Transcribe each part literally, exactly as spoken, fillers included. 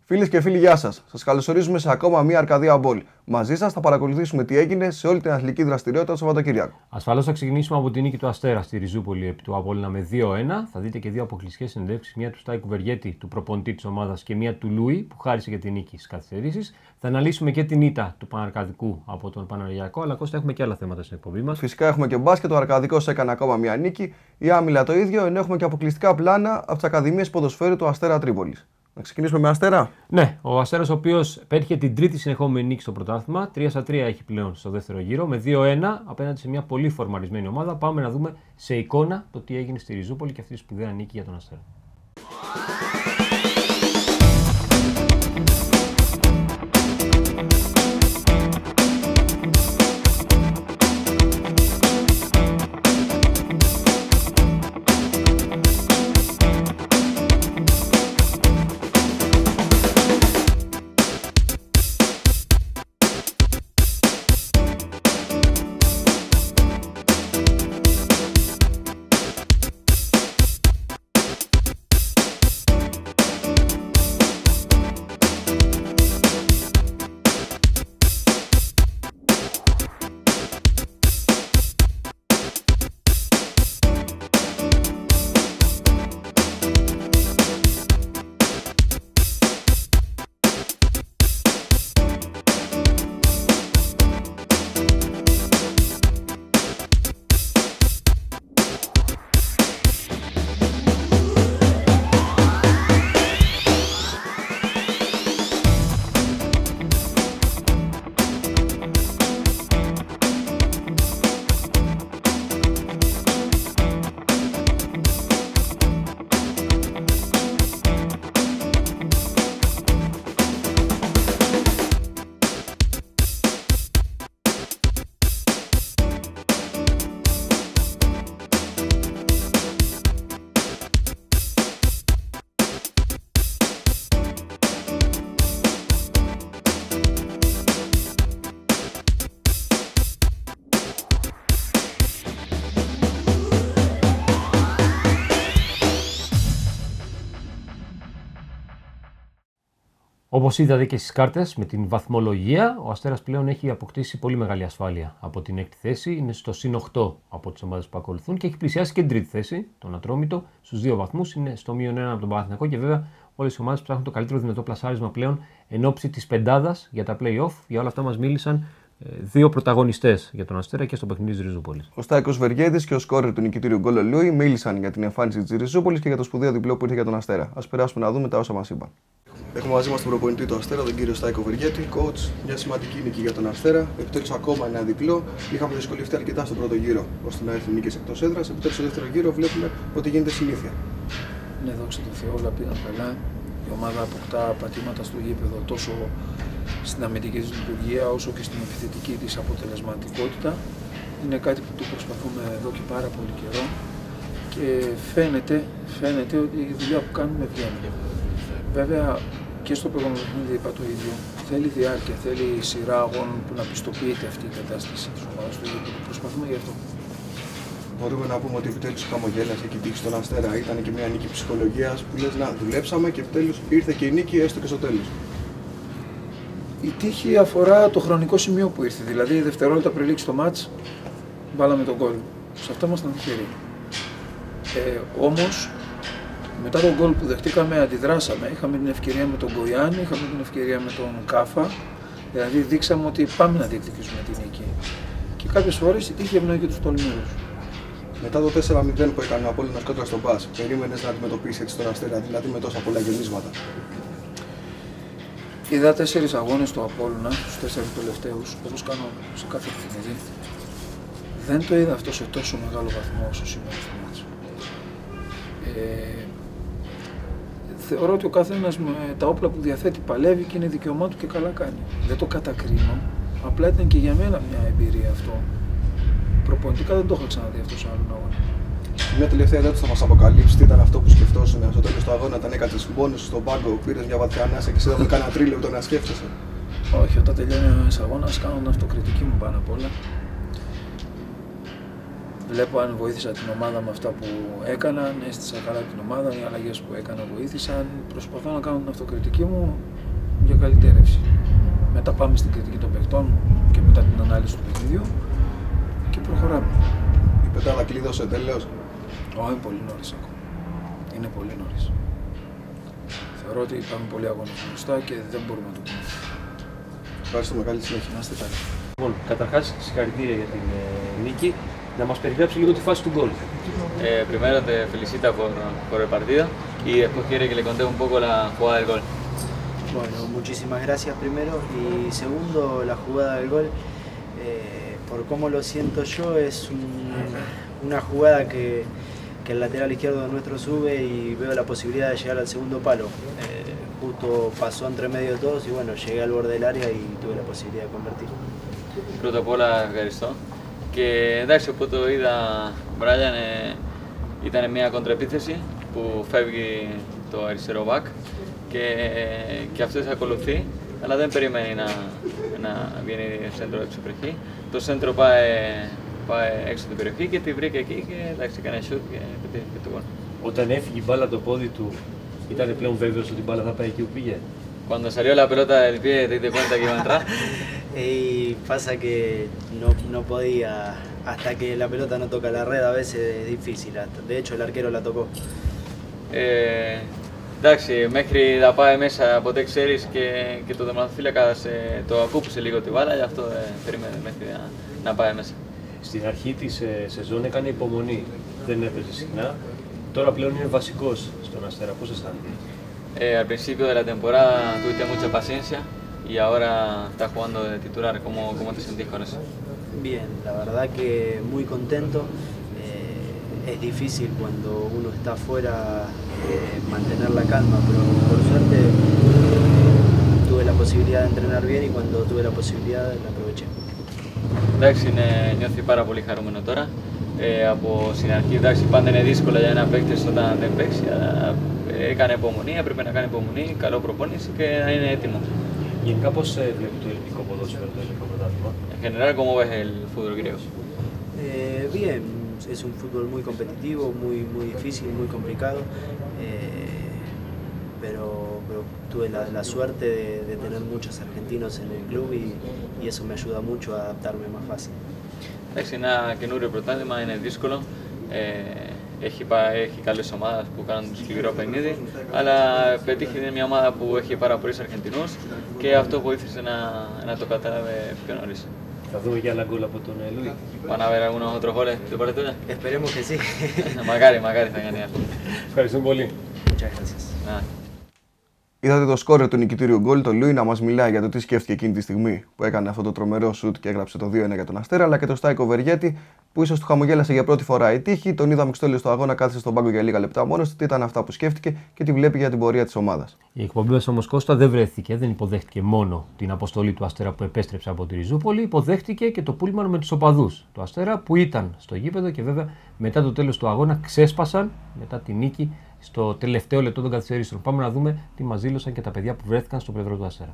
Φίλες και φίλοι, γεια σας. Σας καλωσορίζουμε σε ακόμα μία Αρκαδία Μπολ. Μαζί σας θα παρακολουθήσουμε τι έγινε σε όλη την αθλητική δραστηριότητα το Σαββατοκύριακο. Ασφαλώς θα ξεκινήσουμε από την νίκη του Αστέρα στη Ριζούπολη επί του Απόλλωνα με δύο ένα. Θα δείτε και δύο αποκλειστικές συνεντεύξεις, μία του Στάικου Βεργέτη, του προπονητή της ομάδας, και μία του Λούι, που χάρισε για την νίκη στις καθυστερήσεις. Θα αναλύσουμε και την ήττα του Παναρκαδικού από τον Παναργιακό, αλλά Κώστα, έχουμε και άλλα θέματα στην εκπομπή μας. Φυσικά έχουμε και μπάσκετ. Ο Αρκαδικός έκανε ακόμα μία νίκη. Η Άμυλα το ίδιο, ενώ έχουμε και αποκλειστικά πλάνα από τις Ακαδημίες Ποδοσφαίρου του Αστέρα Τρίπολης. Να ξεκινήσουμε με Αστέρα. Ναι, ο Αστέρας, ο οποίος πέτυχε την τρίτη συνεχόμενη νίκη στο πρωτάθλημα. τρία στα τρία έχει πλέον στο δεύτερο γύρο, με δύο ένα απέναντι σε μια πολύ φορμαρισμένη ομάδα. Πάμε να δούμε σε εικόνα το τι έγινε στη Ριζούπολη και αυτή τη σπουδαία νίκη για τον Αστέρα. Όπως είδατε και στις κάρτες, με την βαθμολογία, ο Αστέρας πλέον έχει αποκτήσει πολύ μεγάλη ασφάλεια από την έκτη θέση. Είναι στο συν οκτώ από τις ομάδες που ακολουθούν και έχει πλησιάσει και την τρίτη θέση, τον Ατρόμητο, στους δύο βαθμούς. Είναι στο μείον ένα από τον Παναθηναϊκό και βέβαια όλες οι ομάδες ψάχνουν το καλύτερο δυνατό πλασάρισμα πλέον εν ώψη της πεντάδας για τα play-off. Για όλα αυτά μας μίλησαν δύο πρωταγωνιστές για τον Αστέρα και στο παιχνίδι της Ριζούπολης. Ο Στάικος Βεργέτης και ο σκόρερ του νικητήριου γκολ ο Λούι μίλησαν για την εμφάνιση της Ριζούπολης και για το σπουδαίο διπλό που ήρθε για τον Αστέρα. Ας περάσουμε να δούμε τα όσα μας είπαν. Έχουμε μαζί μας τον προπονητή του Αστέρα, τον κύριο Στάικο Βεργέτη. Coach, μια σημαντική νίκη για τον Αστέρα. Επιτέλους ακόμα ένα διπλό. Είχαμε δυσκολευτεί αρκετά στον πρώτο γύρο ώστε να έρθουν νίκες εκτός έδρας. Επιτέλους στο δεύτερο γύρο βλέπουμε ότι γίνεται συνήθεια. Ναι, δόξα τω Θεώ, όλα πήγαν καλά. Η ομάδα αποκτά πατήματα στο γήπεδο τόσο στην αμυντική της λειτουργία όσο και στην επιθετική της αποτελεσματικότητα. Είναι κάτι που το προσπαθούμε εδώ και πάρα πολύ καιρό και φαίνεται, φαίνεται ότι η δουλειά που κάνουμε βγαίνει. Βέβαια και στο προηγούμενο παιχνίδι είπα το ίδιο. Θέλει διάρκεια, θέλει σειρά αγώνων που να πιστοποιείται αυτή η κατάσταση της ομάδας του γήπεδου. Προσπαθούμε γι' αυτό. Μπορούμε να πούμε ότι επιτέλους η χαμογέλαση και η τύχη στον Αστέρα ήταν και μια νίκη ψυχολογίας που λες να δουλέψαμε και επιτέλους ήρθε και η νίκη έστω και στο τέλος. Η τύχη αφορά το χρονικό σημείο που ήρθε. Δηλαδή, δευτερόλεπτα πριν λήξει το μάτς, βάλαμε τον γκολ. Σε αυτό ήμασταν τυχεροί. Ε, όμως, μετά τον γκολ που δεχτήκαμε, αντιδράσαμε. Είχαμε την ευκαιρία με τον Γκοιάννη, είχαμε την ευκαιρία με τον Κάφα. Δηλαδή, δείξαμε ότι πάμε να διεκδικήσουμε την νίκη. Και κάποιες φορές η τύχη ευνοεί και τους τολμήρους. Μετά το τέσσερα μηδέν που έκανε ο Απόλλωνας κόντρα στον Πας, περίμενες να αντιμετωπίσει έτσι τον Αστέρα, δηλαδή με τόσα πολλά γεμίσματα? Είδα τέσσερις αγώνες του Απόλλωνα, στους τέσσερις τελευταίους, όπως κάνω σε κάθε παιχνίδι. Δεν το είδα αυτό σε τόσο μεγάλο βαθμό όσο σήμερα στο μάτς. Ε, θεωρώ ότι ο καθένας με τα όπλα που διαθέτει παλεύει και είναι δικαιωμά του και καλά κάνει. Δεν το κατακρίνω, απλά ήταν και για μένα μια εμπειρία αυτό. Προπονητικά δεν το έχω ξαναδεί αυτό σε άλλον αγώνα. Μια τελευταία ερώτηση θα μας αποκαλύψει τι ήταν αυτό που σκεφτόσουν στο τέλος του αγώνα, όταν έκατσες μόνος στον πάγκο, πήρες μια βαθιά ανάσα και σε είδαμε κάνα τρίλεπτο να σκέφτεσαι? Όχι, όταν τελειώνει ένας αγώνας κάνω την αυτοκριτική μου πάνω απ' όλα. Βλέπω αν βοήθησα την ομάδα με αυτά που έκαναν, αίσθησα καλά την ομάδα, οι αλλαγές που έκανα βοήθησαν. Προσπαθώ να κάνω την αυτοκριτική μου για καλυτέρευση. Μετά πάμε στην κριτική των παιχτών και μετά την ανάλυση του παιχνιδιού και προχωράμε. Η πεντάδα κλείδωσε τέλος. Ω, είναι πολύ νωρίς ακόμα. Είναι πολύ νωρίς. Θεωρώ ότι υπάρχουν πολλοί αγώνες μπροστά και δεν μπορούμε να το πούμε. Ευχαριστούμε, καλή συνέχεια. Να είστε καλοί. Λοιπόν, καταρχάς, συγχαρητήρια για την ε, νίκη. Να μας περιγράψει λίγο τη φάση του γκολ. Eh, primero te felicito por, por el partido y después quiere que le conté un poco la jugada del gol. Bueno, muchísimas gracias primero y segundo la jugada del gol. Eh, por cómo lo siento yo es un, una jugada que, que el lateral izquierdo nuestro sube y veo la posibilidad de llegar al segundo palo. Eh, justo pasó entre medio de todos y bueno, llegué al borde del área y tuve la posibilidad de convertir. Πρώτα απ' όλα ευχαριστώ. Και εντάξει, από το είδα, Μπράιαν, ε, ήταν μια κοντραεπίθεση που φεύγει το αριστερό μπακ και, και αυτό θα ακολουθεί, αλλά δεν περιμένει να, να βγαίνει σέντρο έξω την περιοχή. Το σέντρο πάει, πάει έξω την περιοχή και τη βρήκε εκεί και εντάξει, έκανε σούτ και πετύχει το γκολ. Όταν έφυγε η μπάλα το πόδι του, ήταν πλέον βέβαιος ότι η μπάλα θα πάει εκεί που πήγε. Cuando salió la pelota del pie, te diste cuenta que iba a entrar. Y pasa que no, no podía, hasta que la pelota no toca la red a veces es difícil, hasta, de hecho el arquero la tocó. Ε, εντάξει, μέχρι να πάει μέσα ποτέ ξέρεις και, και το τερματοφύλακας ε, το ακούπησε λίγο τη μπάλα, γι' αυτό ε, περίμενε μέχρι να, να πάει μέσα. Στην αρχή της ε, σεζόν έκανε υπομονή, δεν έπαιζε συχνά. Τώρα πλέον είναι βασικός στον Αστέρα. Πώς αισθάνεται? Eh, al principio de la temporada tuviste mucha paciencia y ahora estás jugando de titular. ¿Cómo, cómo te sentís con eso? Bien, la verdad que muy contento. Eh, es difícil cuando uno está afuera eh, mantener la calma, pero por suerte eh, tuve la posibilidad de entrenar bien y cuando tuve la posibilidad la aproveché. Εντάξει, είναι, νιώθει πάρα πολύ χαρούμενο τώρα. Ε, από στην αρχή, εντάξει, πάντα είναι δύσκολο για ένα παίκτης όταν δεν παίξει, αλλά έκανε υπομονή, έπρεπε να κάνει υπομονή, καλό προπόνηση και να είναι έτοιμο. Γενικά πώς βλέπει το ελληνικό ποδόσφαιρο, το ελληνικό πρωτάθλημα? En general, ¿cómo ves el fútbol griego? Eh, bien, es un fútbol muy competitivo, muy, muy difícil, muy complicado, eh, pero, pero tuve la, la suerte de, de tener muchos argentinos en el club y, y eso me ayuda mucho a adaptarme más fácil. Εντάξει, ένα καινούριο πρωτάθλημα, είναι δύσκολο. Ε, έχει, έχει καλές ομάδες που κάνουν σκληρό παιχνίδι, αλλά πετύχει μια ομάδα που έχει πάρα πολλούς Αργεντινούς και αυτό βοήθησε να, να το κατάλαβε πιο νωρίς. Θα δούμε και άλλα γκολ από τον Λουί. Van a ver algunos otros goles de parte tuya? Esperemos que sí. Μακάρι, μακάρι θα κάνει αυτό. Ευχαριστούμε πολύ. Muchas gracias. Να. Είδατε το σκόρερ του νικητήριου γκολ, το Λούι, να μας μιλάει για το τι σκέφτηκε εκείνη τη στιγμή που έκανε αυτό το τρομερό σουτ και έγραψε το δύο ένα για τον Αστέρα, αλλά και το Στάικο Βεργέτη που ίσως του χαμογέλασε για πρώτη φορά η τύχη. Τον είδαμε στο τέλος του αγώνα, κάθισε στον πάγκο για λίγα λεπτά μόνος του. Τι ήταν αυτά που σκέφτηκε και τι βλέπει για την πορεία της ομάδας. Η εκπομπή μας όμως, Κώστα, δεν βρέθηκε, δεν υποδέχτηκε μόνο την αποστολή του Αστέρα που επέστρεψε από τη Ριζούπολη, υποδέχτηκε και το πούλμαν με τους οπαδούς του Αστέρα που ήταν στο γήπεδο και βέβαια μετά το τέλος του αγώνα ξέσπασαν μετά τη νίκη στο τελευταίο λεπτό των καθυστερήσεων. Πάμε να δούμε τι μας δήλωσαν και τα παιδιά που βρέθηκαν στο πλευρό του Αστέρα.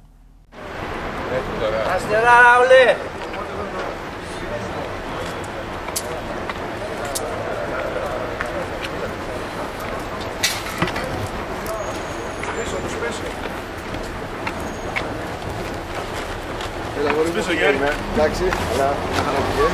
Έλα, μπορείς πίσω, Γιάννη. Εντάξει, αλλά να χαρακτηρίε.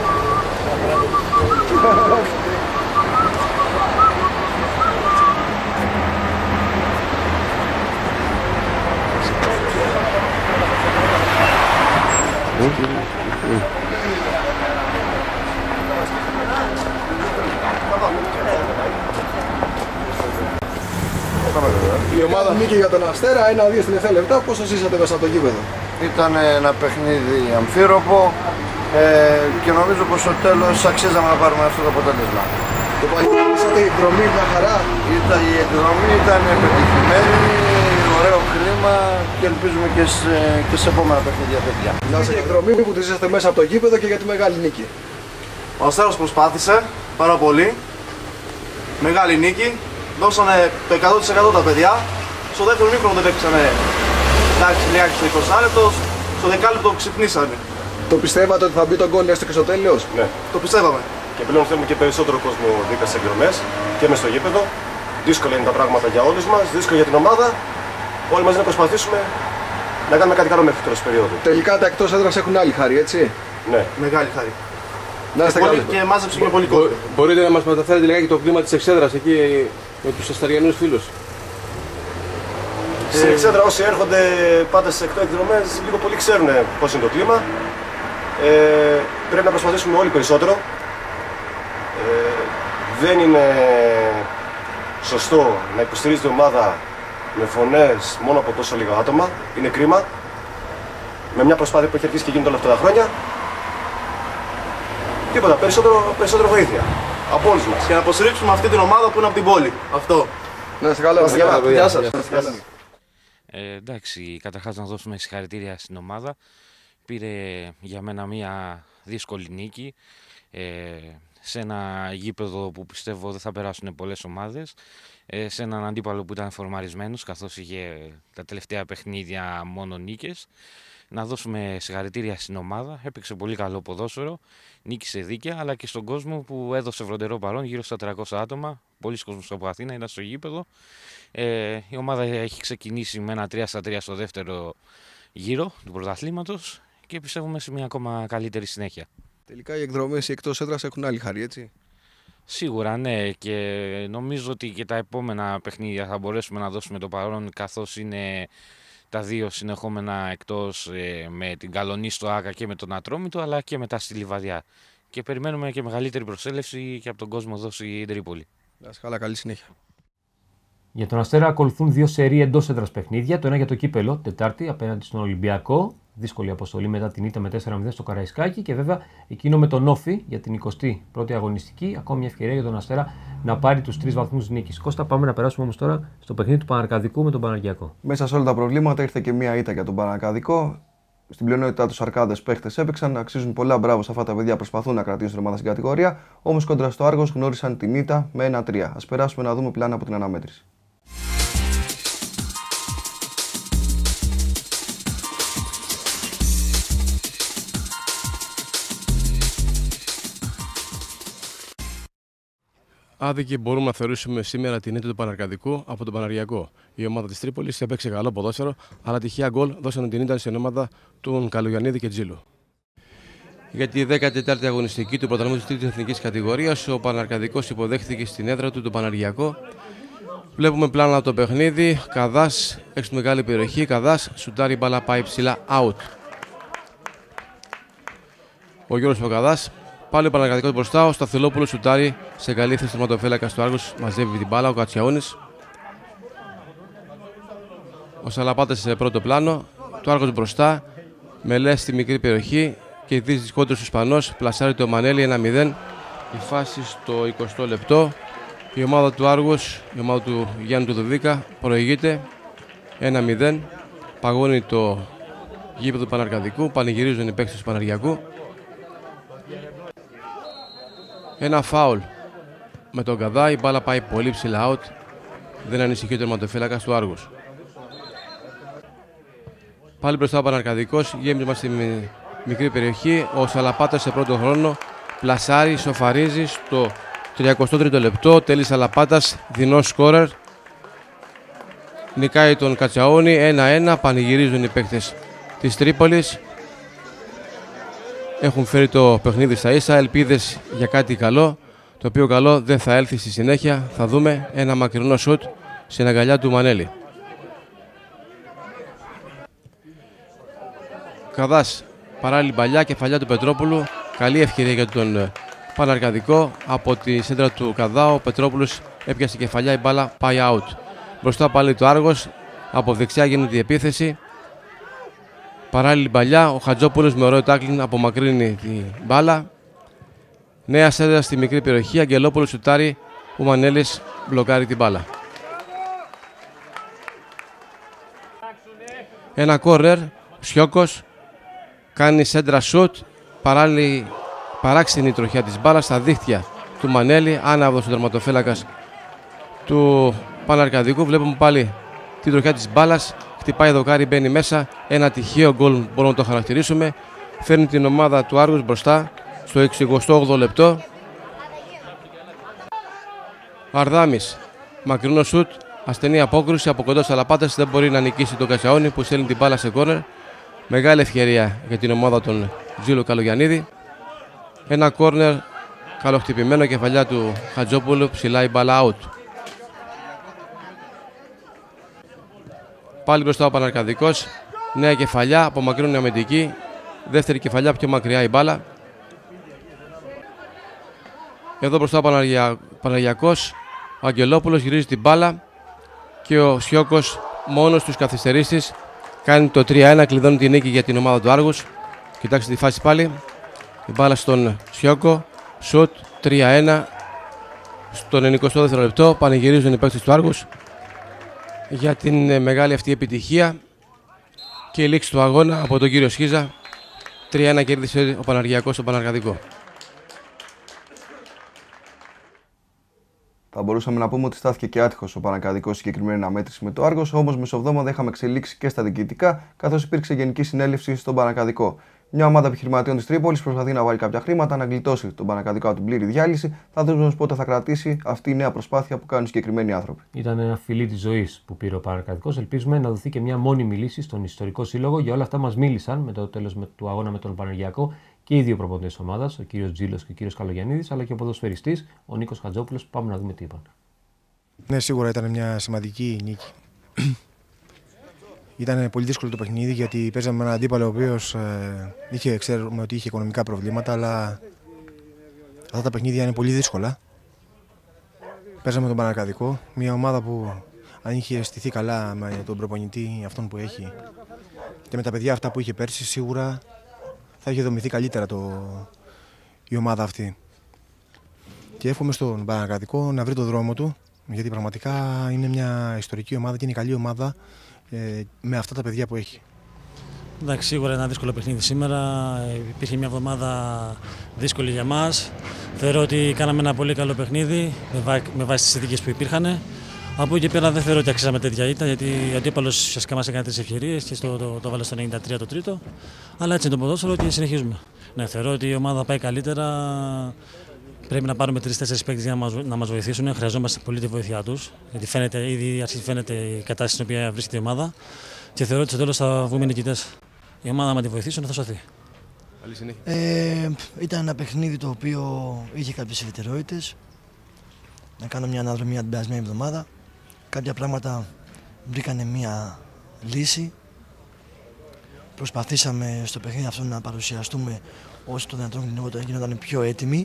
Η ομάδα νίκη για τον Αστέρα, ένα δύο στην τελευταία λεπτά. Πώς το ζήσατε μέσα από το γήπεδο? Ήταν ένα παιχνίδι αμφίροπο ε, και νομίζω πως στο τέλος αξίζαμε να πάρουμε αυτό το αποτέλεσμα. Το παλιώσατε, η εκδρομή μια χαρά. Ήταν, η εκδρομή ήταν πετυχημένη, ωραίο κλίμα και ελπίζουμε και σε, και σε επόμενα παιχνίδια παιδιά. Να σε εκδρομή που τη ζήσατε μέσα από το γήπεδο και για τη μεγάλη νίκη. Ο Αστέρας προσπάθησε πάρα πολύ. Μεγάλη νίκη. Δώσανε το εκατό τοις εκατό τα παιδιά. Στο δεύτερο μήχρονο δεν παίξανε εντάξει λιγάκι στο είκοσι λεπτό. Στο δεκάλεπτο ξυπνήσανε. Το πιστεύατε ότι θα μπει το γκολ έστω και στο τέλος? Ναι. Το πιστεύαμε. Και πλέον θέλουμε και περισσότερο κόσμο δίπλα στις εκδρομές και μες στο γήπεδο. Δύσκολα είναι τα πράγματα για όλους μας, δύσκολα για την ομάδα. Όλοι μαζί να προσπαθήσουμε να κάνουμε κάτι καλό μέχρι τέλος περίοδου. Τελικά τα εκτός έδρας έχουν άλλη χάρη, έτσι. Ναι. Μεγάλη χάρη. Να είστε Πολύ, καλοί. και μάζεψε και πολύ κόσμο. Μπορείτε να μας μεταφέρετε λιγάκι το κλίμα της Εξέδρας εκεί με τους ασταριανούς φίλους. Στην Εξέδρα όσοι έρχονται πάντα στις εκτός εκδρομές λίγο πολύ ξέρουν πώς είναι το κλίμα. Ε, πρέπει να προσπαθήσουμε όλοι περισσότερο. Ε, δεν είναι σωστό να υποστηρίζεται η ομάδα με φωνές μόνο από τόσο λίγα άτομα. Είναι κρίμα. Με μια προσπάθεια που έχει αρχίσει και γίνεται όλα αυτά τα χρόνια. Τίποτα, περισσότερο, περισσότερο βοήθεια από όλους μας. Και να υποστηρίξουμε αυτή την ομάδα που είναι από την πόλη. Αυτό. Να είστε καλά. Γεια σας. Ε, εντάξει, καταρχάς να δώσουμε συγχαρητήρια στην ομάδα. Πήρε για μένα μια δύσκολη νίκη ε, σε ένα γήπεδο που πιστεύω δεν θα περάσουν πολλές ομάδες, ε, σε έναν αντίπαλο που ήταν φορμαρισμένος καθώς είχε τα τελευταία παιχνίδια μόνο νίκες. Να δώσουμε συγχαρητήρια στην ομάδα, έπαιξε πολύ καλό ποδόσφαιρο, νίκησε δίκαια, αλλά και στον κόσμο που έδωσε βροντερό παρόν, γύρω στα τριακόσια άτομα, πολλοί κόσμος από Αθήνα ήταν στο γήπεδο. Ε, η ομάδα έχει ξεκινήσει με ένα τρία στα τρία στο δεύτερο γύρο του πρωταθλήματος και πιστεύουμε σε μια ακόμα καλύτερη συνέχεια. Τελικά οι εκδρομές οι εκτός έδρας έχουν άλλη χάρη, έτσι. Σίγουρα ναι, και νομίζω ότι και τα επόμενα παιχνίδια θα μπορέσουμε να δώσουμε το παρόν, καθώς είναι τα δύο συνεχόμενα εκτός ε, με την Καλονή στο Άκα και με τον Ατρόμητο, αλλά και μετά στη Λιβαδιά. Και περιμένουμε και μεγαλύτερη προσέλευση και από τον κόσμο εδώ στην Τρίπολη. Να είστε καλά, καλή συνέχεια. Για τον Αστέρα ακολουθούν δύο σερί εντός έδρας παιχνίδια. Το ένα για το κύπελο, Τετάρτη, απέναντι στον Ολυμπιακό. Δύσκολη αποστολή μετά την ήττα με τέσσερα μηδέν στο Καραϊσκάκι. Και βέβαια εκείνο με τον Όφη για την εικοστή πρώτη αγωνιστική. Ακόμη μια ευκαιρία για τον Αστέρα να πάρει τους τρεις βαθμούς νίκης. Κώστα, πάμε να περάσουμε όμως τώρα στο παιχνίδι του Παναρκαδικού με τον Παναργιακό. Μέσα σε όλα τα προβλήματα ήρθε και μια ήττα για τον Παναρκαδικό. Στην πλειονότητά του Αρκάδες παίχτες έπαιξαν. Αξίζουν πολλά μπράβο σε αυτά τα παιδιά. Προσπαθούν να κρατήσουν την ομάδα στην κατηγορία. Όμως κόντρα στο Άργος γνώρισαν την ήττα με ένα τρία. Ας περάσουμε να δούμε πλάνα από την αναμέτρηση. Άδικη μπορούμε να θεωρήσουμε σήμερα την ήττα του Παναρκαδικού από τον Παναργιακό. Η ομάδα της Τρίπολης έπαιξε καλό ποδόσφαιρο, αλλά τυχαία γκολ δώσανε την ήττα στην ομάδα του Καλογιαννίδη και Τζίλου. Για τη δέκατη τέταρτη αγωνιστική του πρωταθλήματος της τρίτης εθνικής κατηγορίας, ο Παναρκαδικός υποδέχθηκε στην έδρα του τον Παναργιακό. Βλέπουμε πλάνα από το παιχνίδι. Καδάς, έξω μεγάλη περιοχή. Καδάς, σουτάρει μπάλα, πάει ψηλά, out. Ο Γιώργος Πακαδάς. Πάλι ο Παναργαδικός μπροστά, ο Σταθυλόπουλος σουτάρει σε καλή θέση τερματοφύλακα στο Άργος, μαζεύει την μπάλα, ο Κατσιαούνης. Ο Σαλαπάτας σε πρώτο πλάνο, το Άργος μπροστά, Μελέ στη μικρή περιοχή και δεις κόντρος του Ισπανός, πλασάρει το Μανέλη ένα μηδέν. Η φάση στο εικοστό λεπτό, η ομάδα του Άργος, η ομάδα του Γιάννη του Δουβίκα προηγείται ένα μηδέν. Παγώνει το γήπεδο του Παναρκαδικού, πανηγυρίζουν οι παίκτες του Παναργιακού. Ένα φάουλ με τον Καδά, η μπάλα πάει πολύ ψηλά out. Δεν ανησυχεί ο τερματοφύλακας του Άργους. Πάλι μπροστά ο Παναρκαδικός, γέμισμα στη μικρή περιοχή. Ο Σαλαπάτας σε πρώτο χρόνο πλασάρει, σοφαρίζει στο τριακοστό τρίτο λεπτό. Τέλει Σαλαπάτας, δεινός σκόρερ. Νικάει τον Κατσαόνι, ένα ένα. Πανηγυρίζουν οι παίκτες της Τρίπολης. Έχουν φέρει το παιχνίδι στα ίσα, ελπίδες για κάτι καλό, το οποίο καλό δεν θα έλθει στη συνέχεια. Θα δούμε ένα μακρινό σουτ στην αγκαλιά του Μανέλη. Καδάς, παράλληλη παλιά, κεφαλιά του Πετρόπουλου. Καλή ευκαιρία για τον Παναρκαδικό. Από τη σέντρα του Καδά, ο Πετρόπουλος έπιασε κεφαλιά, η μπάλα πάει out. Μπροστά πάλι το Άργος, από δεξιά γίνεται η επίθεση. Παράλληλη παλιά, ο Χατζόπουλος με ωραίο τάκλιν απομακρύνει την μπάλα. Νέα σέντρα στη μικρή περιοχή, Αγγελόπουλος σουτάρει, ο Μανέλης μπλοκάρει την μπάλα. Ένα κόρνερ, ο Σιώκος κάνει σέντρα σουτ, παράλληλη παράξενη τροχιά της μπάλας στα δίχτυα του Μανέλη, άναυδος ο τερματοφύλακας του Παναρκαδικού. Βλέπουμε πάλι την τροχιά της μπάλας. Χτυπάει δοκάρι, μπαίνει μέσα. Ένα τυχαίο γκολ μπορούμε να το χαρακτηρίσουμε. Φέρνει την ομάδα του Άργους μπροστά στο εξηκοστό όγδοο λεπτό. Αρδάμις, μακρινό σουτ Ασθενή απόκρουση από κοντό Αλαπάτες, δεν μπορεί να νικήσει τον Κατσαόνι που στέλνει την μπάλα σε κόρνερ. Μεγάλη ευκαιρία για την ομάδα των Τζίλο Καλογιαννίδη. Ένα κόρνερ καλοχτυπημένο, κεφαλιά του Χατζόπουλου, ψηλά η μπάλα out. Πάλι μπροστά ο Παναρκαδικός. Νέα κεφαλιά, απομακρύνουν η αμυντική. Δεύτερη κεφαλιά, πιο μακριά η μπάλα. Εδώ μπροστά ο Παναγια... Παναγιακός. Ο Αγγελόπουλος γυρίζει την μπάλα. Και ο Σιώκος μόνος τους καθυστερήσεις κάνει το τρία ένα, κλειδώνει τη νίκη για την ομάδα του Άργους. Κοιτάξτε τη φάση πάλι. Η μπάλα στον Σιώκο. Σουτ τρία ένα. Στον εικοστό δεύτερο λεπτό πανηγυρίζουν οι παίκτες του Άργους για την μεγάλη αυτή επιτυχία και η λήξη του αγώνα από τον κύριο Σχίζα. τρία ένα κέρδισε ο Παναργιακός στον Παναργαδικό. Θα μπορούσαμε να πούμε ότι στάθηκε και άτυχος ο Παναργαδικός συγκεκριμένη αναμέτρηση με το Άργος, όμως μεσοβδόμαδα είχαμε εξελίξει και στα διοικητικά, καθώς υπήρξε γενική συνέλευση στον Παναργαδικό. Μια ομάδα επιχειρηματιών της Τρίπολης προσπαθεί να βάλει κάποια χρήματα, να γλιτώσει τον Παναργαδικό από την πλήρη διάλυση. Θα δούμε όμως πότε θα κρατήσει αυτή η νέα προσπάθεια που κάνουν συγκεκριμένοι άνθρωποι. Ήταν ένα φιλί της ζωής που πήρε ο Παναργαδικός. Ελπίζουμε να δοθεί και μια μόνιμη λύση στον ιστορικό σύλλογο. Για όλα αυτά μας μίλησαν με το τέλος του αγώνα με τον Παναργιακό και οι δύο προπονητές της ομάδας, ο κύριος Τζίλος και ο κύριος Καλογιαννίδης, αλλά και ο ποδοσφαιριστής, ο Νίκος Χατζόπουλος. Πάμε να δούμε τι είπαν. Ναι, σίγουρα ήταν μια σημαντική νίκη. Ήταν πολύ δύσκολο το παιχνίδι γιατί παίζαμε με έναν αντίπαλο ο οποίος ε, είχε, ξέρουμε ότι είχε οικονομικά προβλήματα, αλλά αυτά τα παιχνίδια είναι πολύ δύσκολα. Παίζαμε τον Παναρκαδικό, μια ομάδα που αν είχε στηθεί καλά με τον προπονητή αυτόν που έχει και με τα παιδιά αυτά που είχε πέρσι, σίγουρα θα είχε δομηθεί καλύτερα το, η ομάδα αυτή. Και εύχομαι στον Παναρκαδικό να βρει το δρόμο του, γιατί πραγματικά είναι μια ιστορική ομάδα και είναι καλή ομάδα ε, με αυτά τα παιδιά που έχει. Εντάξει, σίγουρα ένα δύσκολο παιχνίδι σήμερα. Υπήρχε μια εβδομάδα δύσκολη για μας. Θεωρώ ότι κάναμε ένα πολύ καλό παιχνίδι με, βά με βάση τις συνθήκες που υπήρχαν. Από εκεί και πέρα δεν θεωρώ ότι αξίζαμε τέτοια ήττα, γιατί ο αντίπαλος ουσιαστικά μας έκανε τις ευκαιρίες και στο, το, το βάλε στο ενενήντα τρία το τρίτο. Αλλά έτσι είναι το ποδόσφαιρο και συνεχίζουμε. Ναι, θεωρώ ότι η ομάδα πάει καλύτερα. Πρέπει να πάρουμε τρεις-τέσσερις παίκτες για να μας, να μας βοηθήσουν. Χρειαζόμαστε πολύ τη βοήθειά τους. Γιατί φαίνεται, ήδη αρχίζει φαίνεται η κατάσταση στην οποία βρίσκεται η ομάδα. Και θεωρώ ότι στο τέλος θα βγούμε νικητές. Η ομάδα, να τη βοηθήσουν, θα σωθεί. Ε, ήταν ένα παιχνίδι το οποίο είχε κάποιες ιδιαιτερότητες. Να κάνω μια αναδρομή την περασμένη εβδομάδα. Κάποια πράγματα βρήκανε μια λύση. Προσπαθήσαμε στο παιχνίδι αυτό να παρουσιαστούμε όσο το δυνατόν γινόταν πιο έτοιμοι.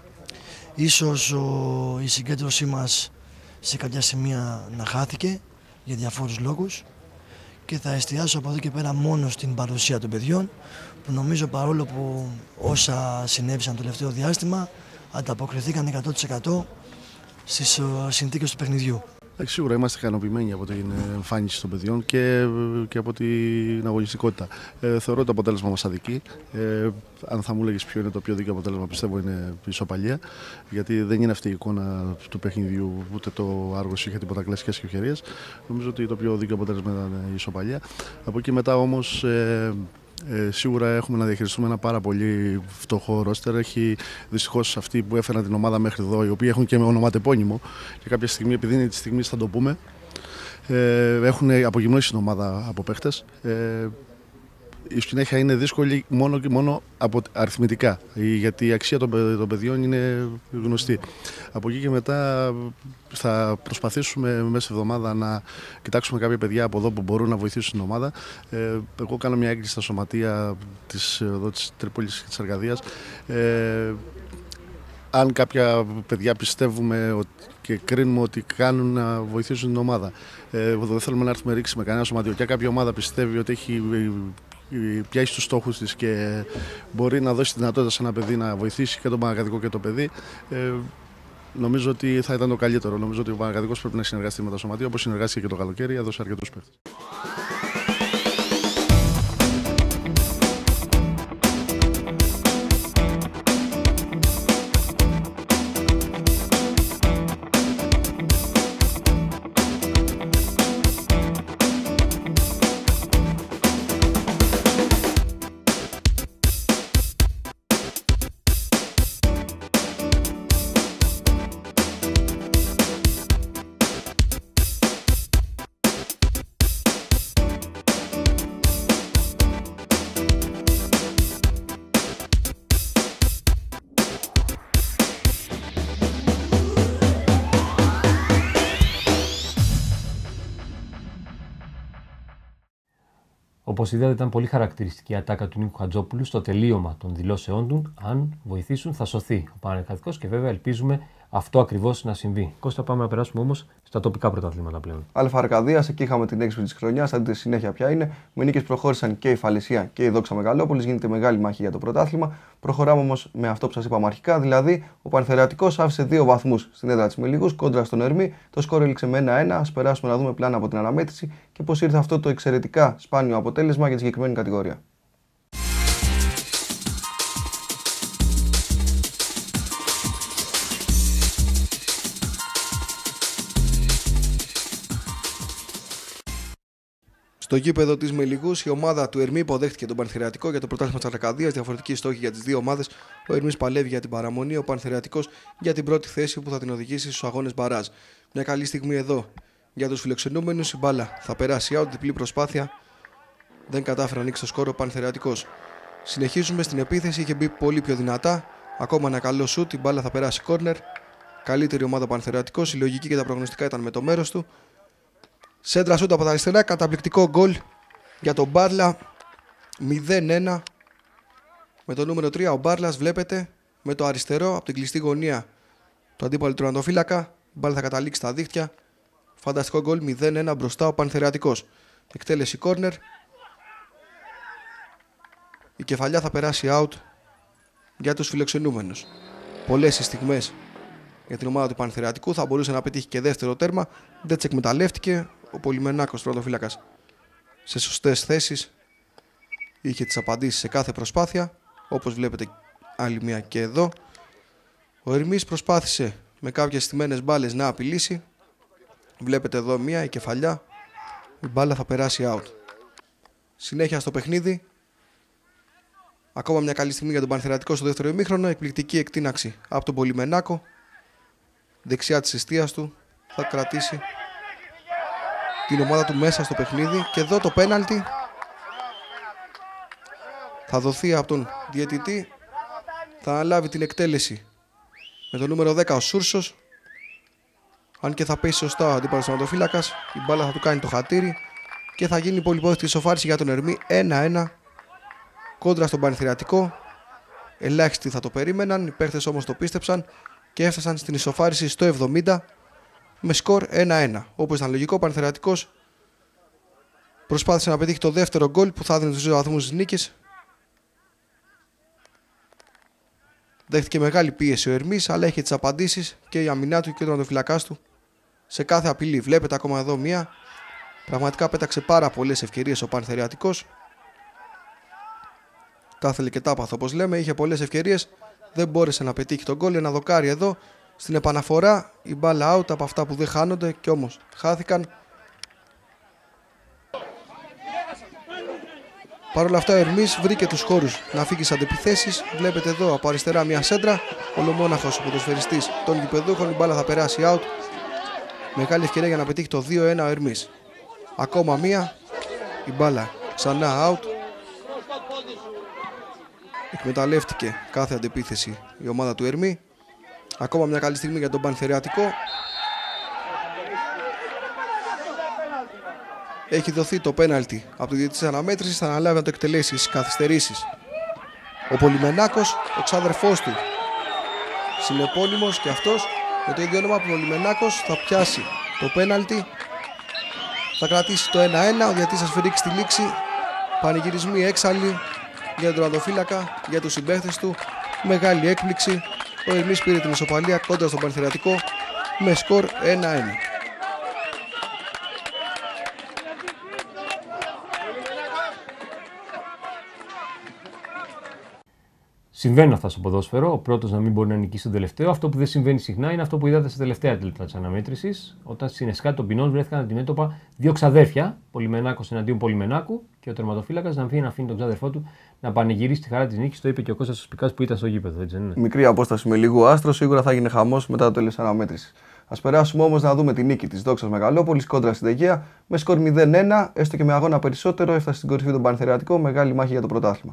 Ίσως ο, η συγκέντρωσή μας σε κάποια σημεία να χάθηκε για διαφόρους λόγους και θα εστιάσω από εδώ και πέρα μόνο στην παρουσία των παιδιών, που νομίζω παρόλο που όσα συνέβησαν το τελευταίο διάστημα ανταποκριθήκαν εκατό τοις εκατό στις συνθήκες του παιχνιδιού. Σίγουρα είμαστε ικανοποιημένοι από την εμφάνιση των παιδιών και, και από την αγωνιστικότητα. Ε, θεωρώ το αποτέλεσμα μας αδικεί. Ε, αν θα μου έλεγες ποιο είναι το πιο δίκαιο αποτέλεσμα, πιστεύω είναι η ισοπαλία. Γιατί δεν είναι αυτή η εικόνα του παιχνιδιού, ούτε το Άργος είχε τίποτα κλασικές ευκαιρίες. Νομίζω ότι το πιο δίκαιο αποτέλεσμα ήταν η ισοπαλία. Από εκεί μετά όμως. Ε, Ε, σίγουρα έχουμε να διαχειριστούμε ένα πάρα πολύ φτωχό ρόστερ. Έχει δυστυχώς αυτοί που έφεραν την ομάδα μέχρι εδώ, οι οποίοι έχουν και με ονοματεπώνυμο και κάποια στιγμή, επειδή είναι τη στιγμή, θα το πούμε, ε, έχουν απογυμνώσει την ομάδα από παίχτες. Ε, η συνέχεια είναι δύσκολη μόνο και μόνο από αριθμητικά, γιατί η αξία των, των παιδιών είναι γνωστή. Από εκεί και μετά θα προσπαθήσουμε μέσα στη εβδομάδα να κοιτάξουμε κάποια παιδιά από εδώ που μπορούν να βοηθήσουν την ομάδα. Ε, εγώ κάνω μια έγκριση στα σωματεία της, εδώ, της Τρίπολης και της Αρκαδίας. Ε, αν κάποια παιδιά πιστεύουμε ότι, και κρίνουμε ότι κάνουν να βοηθήσουν την ομάδα, ε, δεν θέλουμε να έρθουμε ρίξει με κανένα σωματείο. Και κάποια ομάδα πιστεύει ότι έχει πιάσει τους στόχους της και μπορεί να δώσει τη δυνατότητα σε ένα παιδί να βοηθήσει και τον Παναργαδικό και το παιδί, ε, νομίζω ότι θα ήταν το καλύτερο. Νομίζω ότι ο Παναργαδικός πρέπει να συνεργαστεί με τα σωματεία, όπως συνεργάστηκε και το καλοκαίρι, έδωσε αρκετούς παίκτες. Όπως είδατε, ήταν πολύ χαρακτηριστική η ατάκα του Νίκου Χατζόπουλου στο τελείωμα των δηλώσεών του. Αν βοηθήσουν, θα σωθεί ο Παναθηναϊκός και βέβαια ελπίζουμε αυτό ακριβώς να συμβεί. Κώστα, πάμε να περάσουμε όμως στα τοπικά πρωταθλήματα πλέον. Αλφα Αρκαδίας, εκεί είχαμε την έξυπνη της χρονιάς. Θα δείτε συνέχεια ποια είναι. Με νίκες προχώρησαν και η Φαλαισία και η Δόξα Μεγαλόπολης. Γίνεται μεγάλη μάχη για το πρωτάθλημα. Προχωράμε όμως με αυτό που σας είπαμε αρχικά. Δηλαδή, ο Πανθερεατικός άφησε δύο βαθμούς στην έδρα της Μελιγούς κόντρα στον Ερμή. Το σκορ έληξε με ένα ένα. Ας περάσουμε να δούμε πλάνα από την αναμέτρηση και πώς ήρθε αυτό το εξαιρετικά σπάνιο αποτέλεσμα για τη συγκεκριμένη κατηγορία. Στο γήπεδο της Μελιγούς, η ομάδα του Ερμή υποδέχτηκε τον Πανθερεατικό για το πρωτάθλημα της Αρκαδίας. Διαφορετική στόχη για τις δύο ομάδες. Ο Ερμής παλεύει για την παραμονή, ο Πανθερεατικός για την πρώτη θέση που θα την οδηγήσει στους αγώνες μπαράζ. Μια καλή στιγμή εδώ για τους φιλοξενούμενους. Η μπάλα θα περάσει out, διπλή προσπάθεια. Δεν κατάφερε να ανοίξει το σκόρο ο Πανθερεατικός. Συνεχίζουμε στην επίθεση, είχε μπει πολύ πιο δυνατά. Ακόμα ένα καλό σουτ, η μπάλα θα περάσει corner. Καλύτερη ομάδα ο Πανθερεατικός. Η λογική και τα προγνωστικά ήταν με το μέρος του. Σέντρα σούτ από τα αριστερά, καταπληκτικό γκολ για τον Μπάρλα, μηδέν ένα. Με το νούμερο τρία ο Μπάρλας, βλέπετε, με το αριστερό από την κλειστή γωνία του αντίπαλου τερματοφύλακα. Η μπάλα θα καταλήξει στα δίχτυα. Φανταστικό γκολ, μηδέν ένα μπροστά ο Πανθερεατικός. Εκτέλεση corner. Η κεφαλιά θα περάσει out για τους φιλοξενούμενους. Πολλές οι στιγμές για την ομάδα του Πανθερεατικού, θα μπορούσε να πετύχει και δεύτερο τέρμα. Δεν τις εκμεταλλεύτηκε. Ο Πολυμενάκος τερματοφύλακας σε σωστές θέσεις είχε τις απαντήσεις σε κάθε προσπάθεια, όπως βλέπετε άλλη μία και εδώ. Ο Ερμής προσπάθησε με κάποιες στημένες μπάλες να απειλήσει. Βλέπετε εδώ μία, η κεφαλιά. Η μπάλα θα περάσει out. Συνέχεια στο παιχνίδι. Ακόμα μια καλή στιγμή για τον Πανθερεατικό στο δεύτερο ημίχρονο. Εκπληκτική εκτείναξη από τον Πολυμενάκο. Δεξιά της εστίας του θα κρατήσει την ομάδα του μέσα στο παιχνίδι. Και εδώ το πέναλτι θα δοθεί από τον διαιτητή. Θα αναλάβει την εκτέλεση με το νούμερο δέκα ο Σούρσος. Αν και θα πέσει σωστά ο αντίπαλος τερματοφύλακας, η μπάλα θα του κάνει το χατήρι και θα γίνει πολυπόθητη ισοφάριση για τον Ερμή. ένα ένα κόντρα στον Πανθερεατικό. Ελάχιστοι θα το περίμεναν, οι παίχτες όμως το πίστεψαν και έφτασαν στην ισοφάριση στο εβδομήντα με σκορ ένα ένα. Όπως ήταν λογικό, ο Πανθερεατικός προσπάθησε να πετύχει το δεύτερο γκολ που θα έδινε τους δύο βαθμούς της νίκης. Δέχτηκε μεγάλη πίεση ο Ερμής, αλλά είχε τις απαντήσεις και η αμυνά του και ο τερματοφυλακάς του σε κάθε απειλή. Βλέπετε ακόμα εδώ μία. Πραγματικά πέταξε πάρα πολλές ευκαιρίες ο Πανθερεατικός. Τα ήθελε και τα άπαθο, όπως λέμε. Είχε πολλές ευκαιρίες. Δεν μπόρεσε να πετύχει τον γκολ. Ένα δοκάρι εδώ. Στην επαναφορά η μπάλα out από αυτά που δεν χάνονται και όμως χάθηκαν. Παρ' όλα αυτά ο Ερμής βρήκε τους χώρους να φύγει σε αντεπιθέσεις. Βλέπετε εδώ από αριστερά μια σέντρα. Ολομόναχος ο ποδοσφαιριστής των γηπεδούχων. Η μπάλα θα περάσει out. Μεγάλη ευκαιρία για να πετύχει το δύο ένα ο Ερμής. Ακόμα μία. Η μπάλα ξανά out. Εκμεταλλεύτηκε κάθε αντεπίθεση η ομάδα του Ερμή. Ακόμα μια καλή στιγμή για τον Πανθερεατικό. Έχει δοθεί το πέναλτι από τη διαιτητή της αναμέτρησης. Θα αναλάβει να το εκτελέσει στις καθυστερήσεις ο Πολυμενάκος, ο ξάδερφός του συνεπώνυμος και αυτός με το ίδιο όνομα που ο Πολυμενάκος θα πιάσει το πέναλτι. Θα κρατήσει το ένα ένα. Ο διαιτητής θα σφυρίξει στη λήξη. Πανηγυρισμοί έξαλλοι για τον τερματοφύλακα, για τους συμπαίχτες του. Μεγάλη έκπληξη. Ο Ερμής πήρε την ισοπαλία κόντρα στον Πανθερεατικό με σκορ ένα ένα. Συμβαίνουν αυτά στο ποδόσφαιρο. Ο πρώτος να μην μπορεί να νικήσει τον τελευταίο. Αυτό που δεν συμβαίνει συχνά είναι αυτό που είδατε στα τελευταία λεπτά της αναμέτρησης. Όταν στην Εσκάτη των Πινών βρέθηκαν αντιμέτωπα δύο ξαδέρφια. Πολυμενάκος εναντίον Πολυμενάκου και ο τερματοφύλακας να βγει να αφήνει τον ξάδερφό του να πανηγυρίσει τη χαρά της νίκης. Το είπε και ο Κώστας Σπικάς που ήταν στο γήπεδο. Έτσι, είναι. Μικρή απόσταση με λίγο άστρο, σίγουρα θα γίνει χαμός μετά το τέλος της αναμέτρησης. Ας περάσουμε όμως να δούμε τη νίκη της Δόξας Μεγαλόπολης κόντρα στην Αιγαία με σκορ μηδέν ένα. Έστω και με αγώνα περισσότερο έφτασε στην κορυφή τον Πανθερεατικό. Μεγάλη μάχη για το πρωτάθλημα.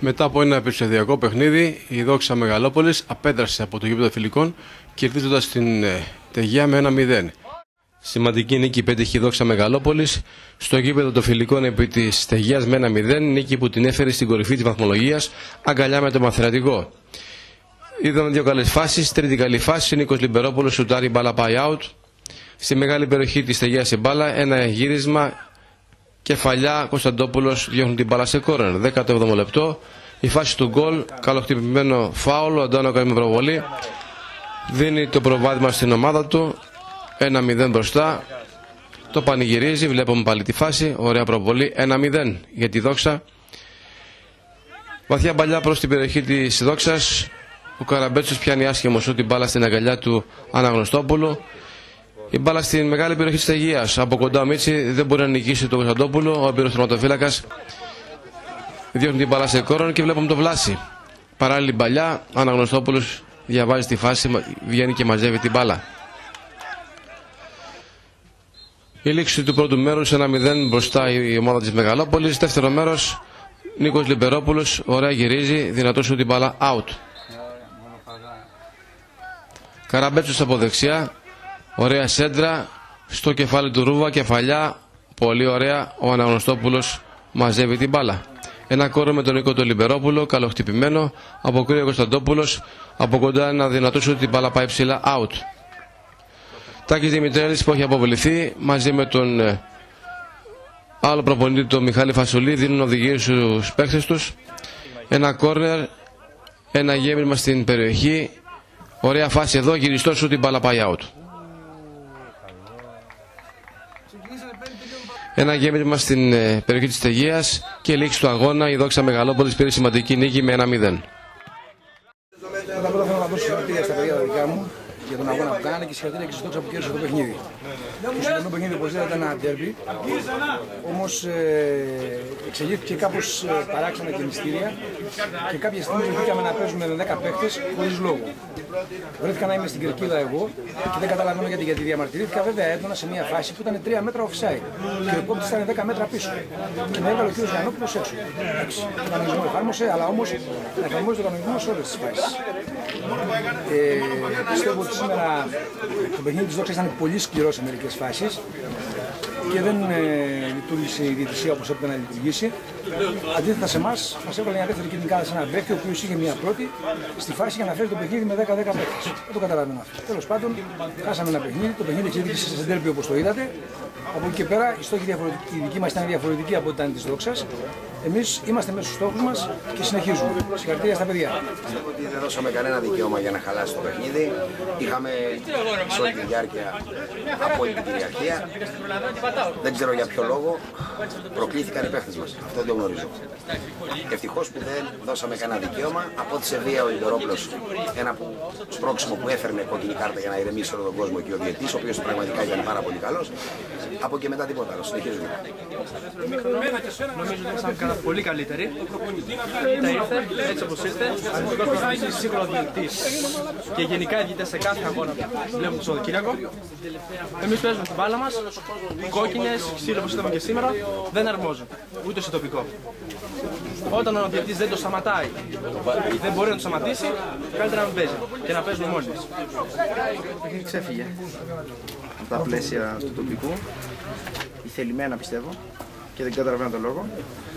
Μετά από ένα επεισοδιακό παιχνίδι, η Δόξα Μεγαλόπολης απέδρασε από το γήπεδο Φιλικών, κερδίζοντας την Τεγεία με ένα μηδέν. Σημαντική νίκη πέτυχε η Δόξα Μεγαλόπολης στο γήπεδο των Φιλικών επί της Τεγείας με ένα μηδέν, νίκη που την έφερε στην κορυφή της βαθμολογίας, αγκαλιά με το Μαθηματικό. Είδαμε δύο καλές φάσεις. Τρίτη καλή φάση, Νίκος Λιμπερόπουλος σουτάρει, μπάλα πάει out. Στη μεγάλη περιοχή της Τεγείας η μπάλα, ένα γύρισμα, κεφαλιά, Κωνσταντόπουλος διώχνει την μπάλα σε κόρνερ. δέκατο έβδομο λεπτό, η φάση του γκολ, καλοχτυπημένο φάουλ, ο Αντώνο κάνει με προβολή, δίνει το προβάδισμα στην ομάδα του, ένα μηδέν μπροστά, το πανηγυρίζει, βλέπουμε πάλι τη φάση, ωραία προβολή, ένα μηδέν για τη Δόξα. Βαθιά παλιά προς την περιοχή της Δόξας, ο Καραμπέτσος πιάνει άσχημο σου την μπάλα στην αγκαλιά του Αναγνωστόπουλου. Η μπάλα στην μεγάλη περιοχή της Τεγείας. Από κοντά ο Μίτσι δεν μπορεί να νικήσει τον Κωνσταντόπουλο. Ο έμπειρος τερματοφύλακας διώχνει την μπάλα σε κόρον και βλέπουμε το Βλάση. Παράλληλη παλιά, Αναγνωστόπουλος διαβάζει τη φάση, βγαίνει και μαζεύει την μπάλα. Η λήξη του πρώτου μέρους, ένα μηδέν μπροστά η ομάδα της Μεγαλόπολης. Δεύτερο μέρος, Νίκος Λιμπερόπουλος, ωραία γυρίζει, δυνατό σου την μπάλα out. Καραμπέτσος από δεξιά, ωραία σέντρα, στο κεφάλι του Ρούβα, κεφαλιά, πολύ ωραία, ο Αναγνωστόπουλος μαζεύει την μπάλα. Ένα κόρο με τον Νίκο τον Λιμπερόπουλο, καλοχτυπημένο, αποκρύει ο Κωνσταντόπουλος, από κοντά ένα δυνατό σου την μπάλα πάει ψηλά, out. Τάκης Δημητρέλης που έχει αποβληθεί, μαζί με τον ε, άλλο προπονητή, τον Μιχάλη Φασουλή, δίνουν οδηγίες στους παίκτες τους. Ένα κόρνερ, ένα γέμισμα στην περιοχή, ωραία φάση εδώ, γυριστό σου την μπάλα πάει out. Ένα γέμισμα στην ε, περιοχή της Τεγείας και λήξη του αγώνα. Η Δόξα Μεγαλόπολης πήρε σημαντική νίκη με ένα μηδέν. Πρώτα απ' όλα θέλω να δώσω συγχαρητήρια στα παιδιά τα δικά μου για τον αγώνα που κάνανε και συγχαρητήρια και στη Δόξα που κέρδισε το παιχνίδι. Το σημερινό παιχνίδι, όπως είδατε, ήταν ένα ντέρμπι, όμως ε, εξελίχθηκε κάπως ε, παράξενα και μυστήρια και κάποια στιγμή βρεθήκαμε να παίζουμε με δέκα παίχτες χωρίς λόγο. Βρέθηκα να είμαι στην κερκίδα εγώ και δεν καταλαβαίνω γιατί, γιατί διαμαρτυρήθηκα βέβαια έντονα σε μια φάση που ήταν τρία μέτρα offside και ο επόπτης ήταν δέκα μέτρα πίσω. Και με έβαλε ο κ. Γιαννόπουλος έξω. Εντάξει, τον κανονισμό εφάρμοσε, αλλά όμως να εφαρμόζει τον κανονισμό σε όλες τις φάσεις. Ε, πιστεύω ότι σήμερα το παιχνίδι της Δόξας ήταν πολύ σκληρό σε μερικές φάσεις και δεν ε, λειτουργήσε η διαιτησία όπως έπρεπε να λειτουργήσει. Αντίθετα σε εμάς, μας έβαλε μια δεύτερη κινητικάδα σε ένα παίκτη, ο οποίος είχε μια πρώτη στη φάση για να φέρει το παιχνίδι με δέκα δέκα παίκτες. Δεν το καταλαβαίνω αυτό. Τέλος πάντων, χάσαμε ένα παιχνίδι, το παιχνίδι εξελίχθηκε σε ντέρμπι όπως το είδατε. Από εκεί και πέρα η στόχη η δική μας ήταν διαφορετική από ό,τι ήταν της Δόξας. Εμείς είμαστε μέσα στους στόχους μας και συνεχίζουμε. Συγχαρητήρια στα παιδιά. Πιστεύω ότι δεν δώσαμε κανένα δικαίωμα για να χαλάσει το παιχνίδι. Είχαμε σε όλη τη διάρκεια απόλυτη κυριαρχία. Δεν ξέρω για ποιο λόγο προκλήθηκαν οι παίχτες μας. Αυτό δεν το γνωρίζω. Ευτυχώς που δεν δώσαμε κανένα δικαίωμα. Από ό,τι σε βία ο Λιμπερόπουλος, ένα που, σπρώξιμο που έφερνε κόκκινη κάρτα για να ηρεμήσει όλο τον κόσμο και ο διαιτής, ο οποίος πραγματικά ήταν πάρα πολύ καλός. Από και μετά τίποτα άλλο. Συνεχίζουμε. Νομίζω ότι ήσαν καλά πολύ καλύτεροι. Τα ήρθε έτσι όπως ήρθε. Είσαι σίγουρα διαιτητής και γενικά οι διαιτητές σε κάθε αγώνα που βλέπουμε το Σαββατοκύριακο. Εμείς παίζουμε την μπάλα μας. Κόκκινες, ξύλο όπως είδαμε και σήμερα, δεν αρμόζουν. Ούτε σε τοπικό. Όταν ο διαιτητής δεν το σταματάει, δεν μπορεί να το σταματήσει, καλύτερα να μην παίζει και να παίζουμε μόνοι μας. Το παιχνίδι ξέφυγε από τα πλαίσια του τοπικού, ηθελημένα πιστεύω και δεν καταλαβαίνω τον λόγο.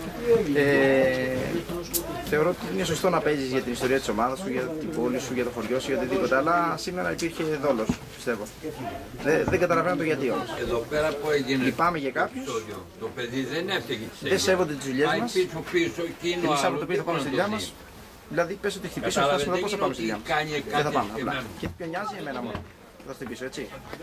Ε, θεωρώ ότι είναι σωστό να παίζεις για την ιστορία της ομάδας σου, για την πόλη σου, για το χωριό σου, για οτιδήποτε, αλλά σήμερα υπήρχε δόλος, πιστεύω. Δεν, δεν καταλαβαίνω το γιατί όμως. Εδώ πέρα που έγινε. Λυπάμαι για κάποιους. Το παιδί δεν έφταιγε τις δεν σέβονται τις δουλειές μας. Πίσω, πίσω, εκείνο, εμείς από το οποίο θα πάμε στη δουλειά μας. Δηλαδή πες ότι χτυπήσω, θα φτάσουμε εδώ πώς θα πάμε στη δουλειά μας. Δεν θα πάμε απλά. Και ποιο νοιάζει εμένα μόνο. Θα χτυπήσω, έτσι.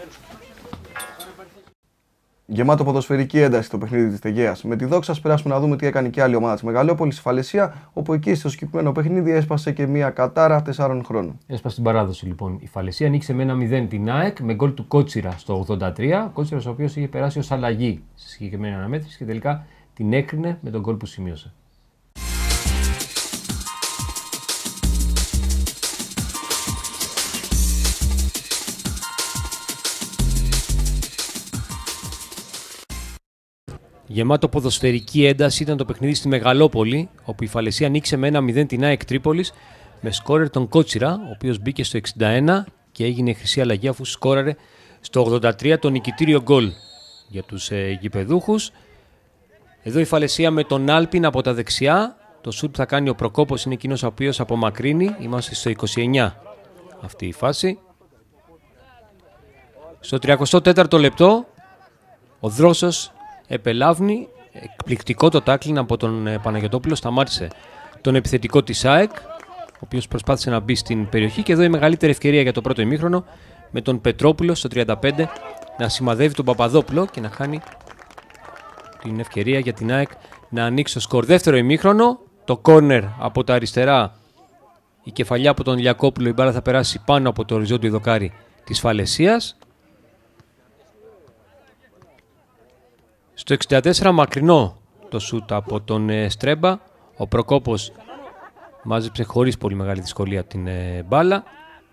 Γεμάτο ποδοσφαιρική ένταση το παιχνίδι της Τεγείας. Με τη Δόξα, περάσουμε να δούμε τι έκανε και άλλη ομάδα της Μεγαλόπολης, η Φαλαισία, όπου εκεί στο συγκεκριμένο παιχνίδι έσπασε και μια κατάρα τεσσάρων χρόνων. Έσπασε την παράδοση λοιπόν. Η Φαλαισία νίκησε με ένα μηδέν την ΑΕΚ με γκολ του Κότσιρα στο ογδόντα τρία. Κότσιρας ο οποίος είχε περάσει ως αλλαγή στη συγκεκριμένη αναμέτρηση και τελικά την έκρινε με τον γκολ που σημείωσε. Γεμάτο ποδοσφαιρική ένταση ήταν το παιχνίδι στη Μεγαλόπολη, όπου η Φαλαισία νίκησε με ένα μηδέν την ΑΕΚ Τρίπολης με σκόρερ τον Κότσιρα, ο οποίος μπήκε στο εξήντα ένα και έγινε χρυσή αλλαγή αφού σκόραρε στο ογδόντα τρία το νικητήριο γκολ για τους ε, γηπεδούχους. Εδώ η Φαλαισία με τον Άλπιν από τα δεξιά. Το σουτ που θα κάνει ο Προκόπος είναι εκείνος ο οποίος απομακρύνει. Είμαστε στο είκοσι εννιά αυτή η φάση. Στο τριάντα τέταρτο λεπτό ο Δρόσος επελάβνει. Εκπληκτικό το τάκλιν από τον ε, Παναγιωτόπουλο. Σταμάτησε τον επιθετικό της ΑΕΚ, ο οποίος προσπάθησε να μπει στην περιοχή. Και εδώ η μεγαλύτερη ευκαιρία για το πρώτο ημίχρονο, με τον Πετρόπουλο στο τριάντα πέντε να σημαδεύει τον Παπαδόπουλο και να χάνει την ευκαιρία για την ΑΕΚ να ανοίξει το σκορ. Δεύτερο ημίχρονο, το κόρνερ από τα αριστερά, η κεφαλιά από τον Λιακόπουλο, η μπάλα θα περάσει πάνω από το οριζόντιο δοκάρι της Φαλαισίας. Στο εξήντα τέσσερα μακρινό το σούτ από τον ε, Στρέμπα. Ο Προκόπος μάζεψε χωρίς πολύ μεγάλη δυσκολία την ε, μπάλα.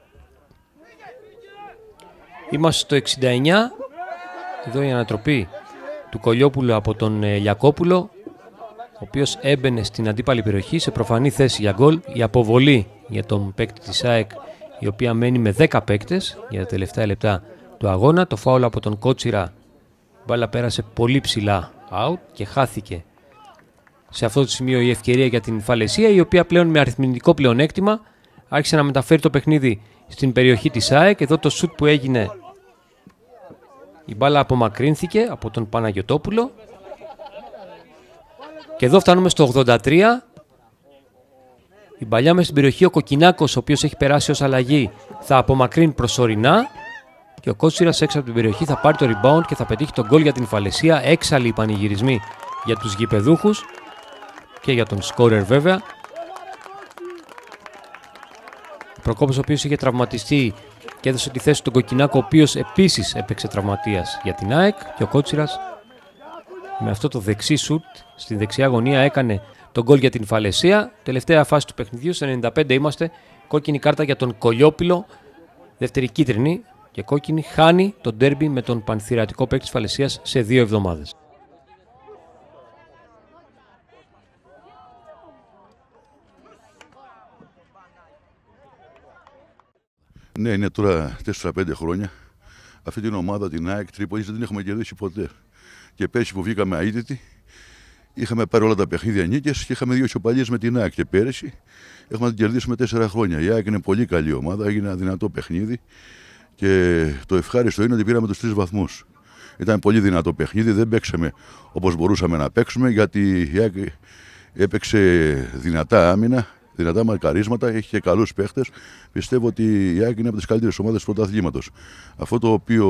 Είμαστε στο εξήντα εννιά. Εδώ η ανατροπή του Κολιόπουλου από τον ε, Λιακόπουλο, ο οποίος έμπαινε στην αντίπαλη περιοχή σε προφανή θέση για γκολ. Η αποβολή για τον παίκτη της ΑΕΚ, η οποία μένει με δέκα παίκτες για τα τελευταία λεπτά του αγώνα. Το φάουλ από τον Κότσιρα, η μπάλα πέρασε πολύ ψηλά out και χάθηκε σε αυτό το σημείο η ευκαιρία για την Φαλαισία, η οποία πλέον με αριθμητικό πλεονέκτημα άρχισε να μεταφέρει το παιχνίδι στην περιοχή της ΑΕΚ. Εδώ το σουτ που έγινε, η μπάλα απομακρύνθηκε από τον Παναγιωτόπουλο. Και εδώ φτάνουμε στο ογδόντα τρία. Η μπαλιά μέσα στην περιοχή, ο Κοκκινάκος, ο οποίος έχει περάσει ως αλλαγή, θα απομακρύνει προσωρινά. Και ο Κότσιρας έξω από την περιοχή θα πάρει το rebound και θα πετύχει τον γκολ για την Φαλαισία. Έξαλλοι οι πανηγυρισμοί για τους γηπεδούχους και για τον σκόρερ βέβαια. Ο Προκόπος, ο οποίος είχε τραυματιστεί και έδωσε τη θέση του Κοκκινάκο, ο οποίος επίσης έπαιξε τραυματίας για την ΑΕΚ. Και ο Κότσιρας με αυτό το δεξί σουτ στη δεξιά γωνία έκανε τον γκολ για την Φαλαισία. Τελευταία φάση του παιχνιδιού, στο ενενήντα πέντε είμαστε. Κόκκινη κάρτα για τον Κολιόπουλο. Δεύτερη κίτρινη και κόκκινη. Χάνει το ντέρμπι με τον πανθυρατικό παίκτη της Φαλαισίας σε δύο εβδομάδες. Ναι, είναι τώρα τέσσερα πέντε χρόνια. Αυτή την ομάδα, την ΑΕΚ Τρίπολης, δεν την έχουμε κερδίσει ποτέ. Και πέρσι που βγήκαμε αίτητοι, είχαμε πάρει όλα τα παιχνίδια νίκες και είχαμε δύο ισοπαλίες με την ΑΕΚ. Και πέρσι έχουμε να την κερδίσουμε τέσσερα χρόνια. Η ΑΕΚ είναι πολύ καλή ομάδα, έγινε ένα δυνατό παιχνίδι. Και το ευχάριστο είναι ότι πήραμε τους τρεις βαθμούς. Ήταν πολύ δυνατό παιχνίδι, δεν παίξαμε όπως μπορούσαμε να παίξουμε, γιατί η ΑΕΚ έπαιξε δυνατά άμυνα, δυνατά μαρκαρίσματα, έχει και καλούς παίχτες. Πιστεύω ότι η ΑΕΚ είναι από τις καλύτερες ομάδες του πρωταθλήματος. Αυτό το οποίο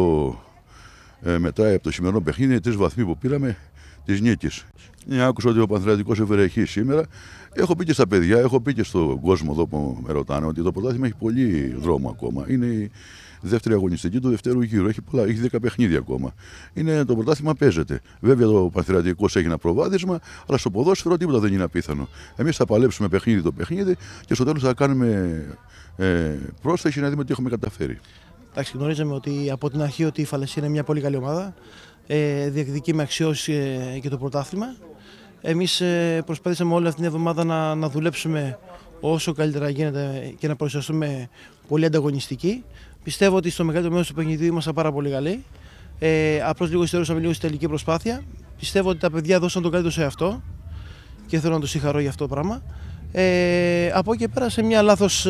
ε, μετράει από το σημερινό παιχνίδι είναι οι τρεις βαθμοί που πήραμε της νίκης. Ε, άκουσα ότι ο Πανθρεατικός έφερε χ σήμερα. Έχω πει και στα παιδιά, έχω πει και στον κόσμο εδώ που με ρωτάνε ότι το πρωτάθλημα έχει πολύ δρόμο ακόμα. Είναι η δεύτερη αγωνιστική του δευτέρου γύρου. Έχει, πολλά, έχει δέκα παιχνίδια ακόμα. Είναι, το πρωτάθλημα παίζεται. Βέβαια το Πανθρεατικός έχει ένα προβάδισμα, αλλά στο ποδόσφαιρο τίποτα δεν είναι απίθανο. Εμείς θα παλέψουμε παιχνίδι το παιχνίδι και στο τέλος θα κάνουμε ε, πρόσθεση να δούμε τι έχουμε καταφέρει. Εντάξει, γνωρίζαμε ότι από την αρχή ότι η Φαλαισία είναι μια πολύ καλή ομάδα. Ε, διεκδικεί με αξιώσει ε, και το πρωτάθλημα. Εμείς ε, προσπαθήσαμε όλη αυτή την εβδομάδα να, να δουλέψουμε όσο καλύτερα γίνεται και να παρουσιαστούμε πολύ ανταγωνιστικοί. Πιστεύω ότι στο μεγαλύτερο μέρος του παιχνιδιού ήμασταν πάρα πολύ καλοί. Ε, απλώς λίγο υστερούσαμε λίγο στη τελική προσπάθεια. Πιστεύω ότι τα παιδιά δώσαν τον καλύτερο σε αυτό και θέλω να τους συγχαρώ για αυτό το πράγμα. Ε, από εκεί πέρα σε μια λάθος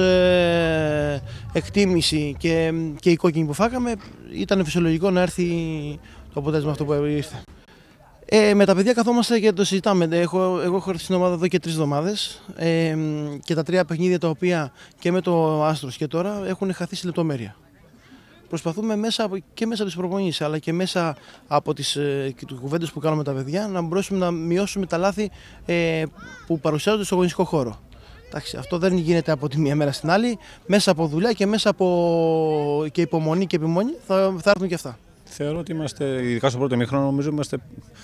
ε, εκτίμηση και, και η κόκκινη που φάγαμε, ήταν φυσιολογικό να έρθει το αποτέλεσμα αυτό που ήρθε. Ε, με τα παιδιά καθόμαστε και το συζητάμε. Έχω, εγώ έχω έρθει στην ομάδα εδώ και τρεις εβδομάδες ε, και τα τρία παιχνίδια τα οποία και με το Άστρος και τώρα έχουν χαθεί σε λεπτομέρεια. Προσπαθούμε μέσα από, και μέσα από τις προπονήσεις αλλά και μέσα από τις ε, κουβέντες που κάνουμε τα παιδιά να μπορέσουμε να μειώσουμε τα λάθη ε, που παρουσιάζονται στο αγωνιστικό χώρο. Εντάξει, αυτό δεν γίνεται από τη μία μέρα στην άλλη. Μέσα από δουλειά και μέσα από και υπομονή και επιμονή θα, θα έρθουν και αυτά. Θεωρώ ότι είμαστε, ειδικά στο πρώτο ημίχρονο, νομίζω είμαστε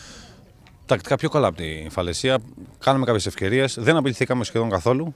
τακτικά πιο καλά από τη Φαλαισία. Κάναμε κάποιες ευκαιρίες, δεν απειληθήκαμε σχεδόν καθόλου.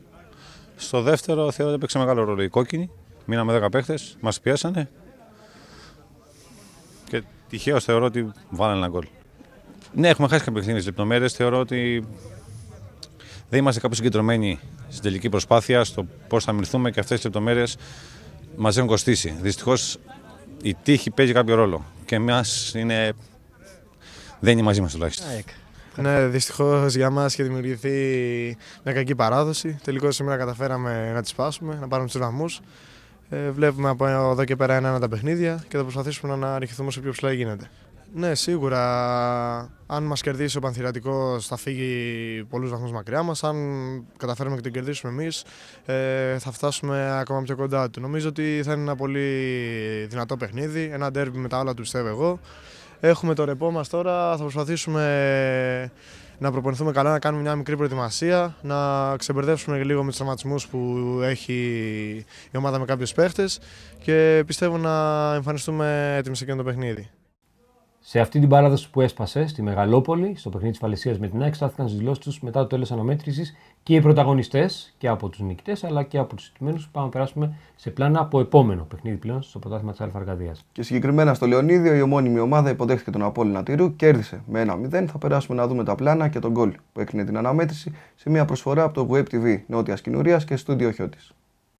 Στο δεύτερο θεωρώ ότι έπαιξε μεγάλο ρόλο η κόκκινη. Μείναμε δέκα παίχτες, μας πιέσανε και τυχαίως θεωρώ ότι βάλανε ένα γκολ. Ναι, έχουμε χάσει κάποια παιχνίδια στις λεπτομέρειες. Θεωρώ ότι δεν είμαστε κάπου συγκεντρωμένοι στην τελική προσπάθεια, στο πώς θα αμυνθούμε και αυτές τις λεπτομέρειες μας έχουν κοστίσει. Δυστυχώς η τύχη παίζει κάποιο ρόλο και εμάς είναι... δεν είναι μαζί μας τουλάχιστον. Ναι, δυστυχώς για μας έχει δημιουργηθεί μια κακή παράδοση. Τελικώς σήμερα καταφέραμε να τη σπάσουμε, να πάρουμε τους βαθμούς. Ε, βλέπουμε από εδώ και πέρα ένα-ένα τα παιχνίδια και θα προσπαθήσουμε να αναρριχηθούμε όσο πιο ψηλά γίνεται. Ναι, σίγουρα αν μας κερδίσει ο Πανθηρατικός θα φύγει πολλούς βαθμούς μακριά μας. Αν καταφέρουμε και τον κερδίσουμε εμείς ε, θα φτάσουμε ακόμα πιο κοντά του. Νομίζω ότι θα είναι ένα πολύ δυνατό παιχνίδι, ένα ντέρμπι με τα όλα του πιστεύω εγώ. Έχουμε το ρεπό μας τώρα, θα προσπαθήσουμε να προπονηθούμε καλά, να κάνουμε μια μικρή προετοιμασία, να ξεμπερδέψουμε λίγο με τους τραυματισμούς που έχει η ομάδα με κάποιους παίχτες και πιστεύω να εμφανιστούμε έτοιμοι σε εκείνο το παιχνίδι. Σε αυτή την παράδοση που έσπασε στη Μεγαλόπολη, στο παιχνίδι της Φαλαισίας με την ΑΕΚ, στάθηκαν στις δηλώσεις τους μετά το τέλος αναμέτρησης και οι πρωταγωνιστές και από τους νικητές αλλά και από τους ηττημένους. Πάμε να περάσουμε σε πλάνα από επόμενο παιχνίδι πλέον στο πρωτάθλημα της Αλφα-Αρκαδίας. Και συγκεκριμένα στο Λεωνίδιο, η ομώνυμη ομάδα υποδέχθηκε τον Απόλλωνα Τύρου, κέρδισε με ένα μηδέν. Θα περάσουμε να δούμε τα πλάνα και τον γκολ που έκλεινε την αναμέτρηση σε μια προσφορά από το Web τι βι Νότιας Κινουρίας και Στούντιο Χιώτης.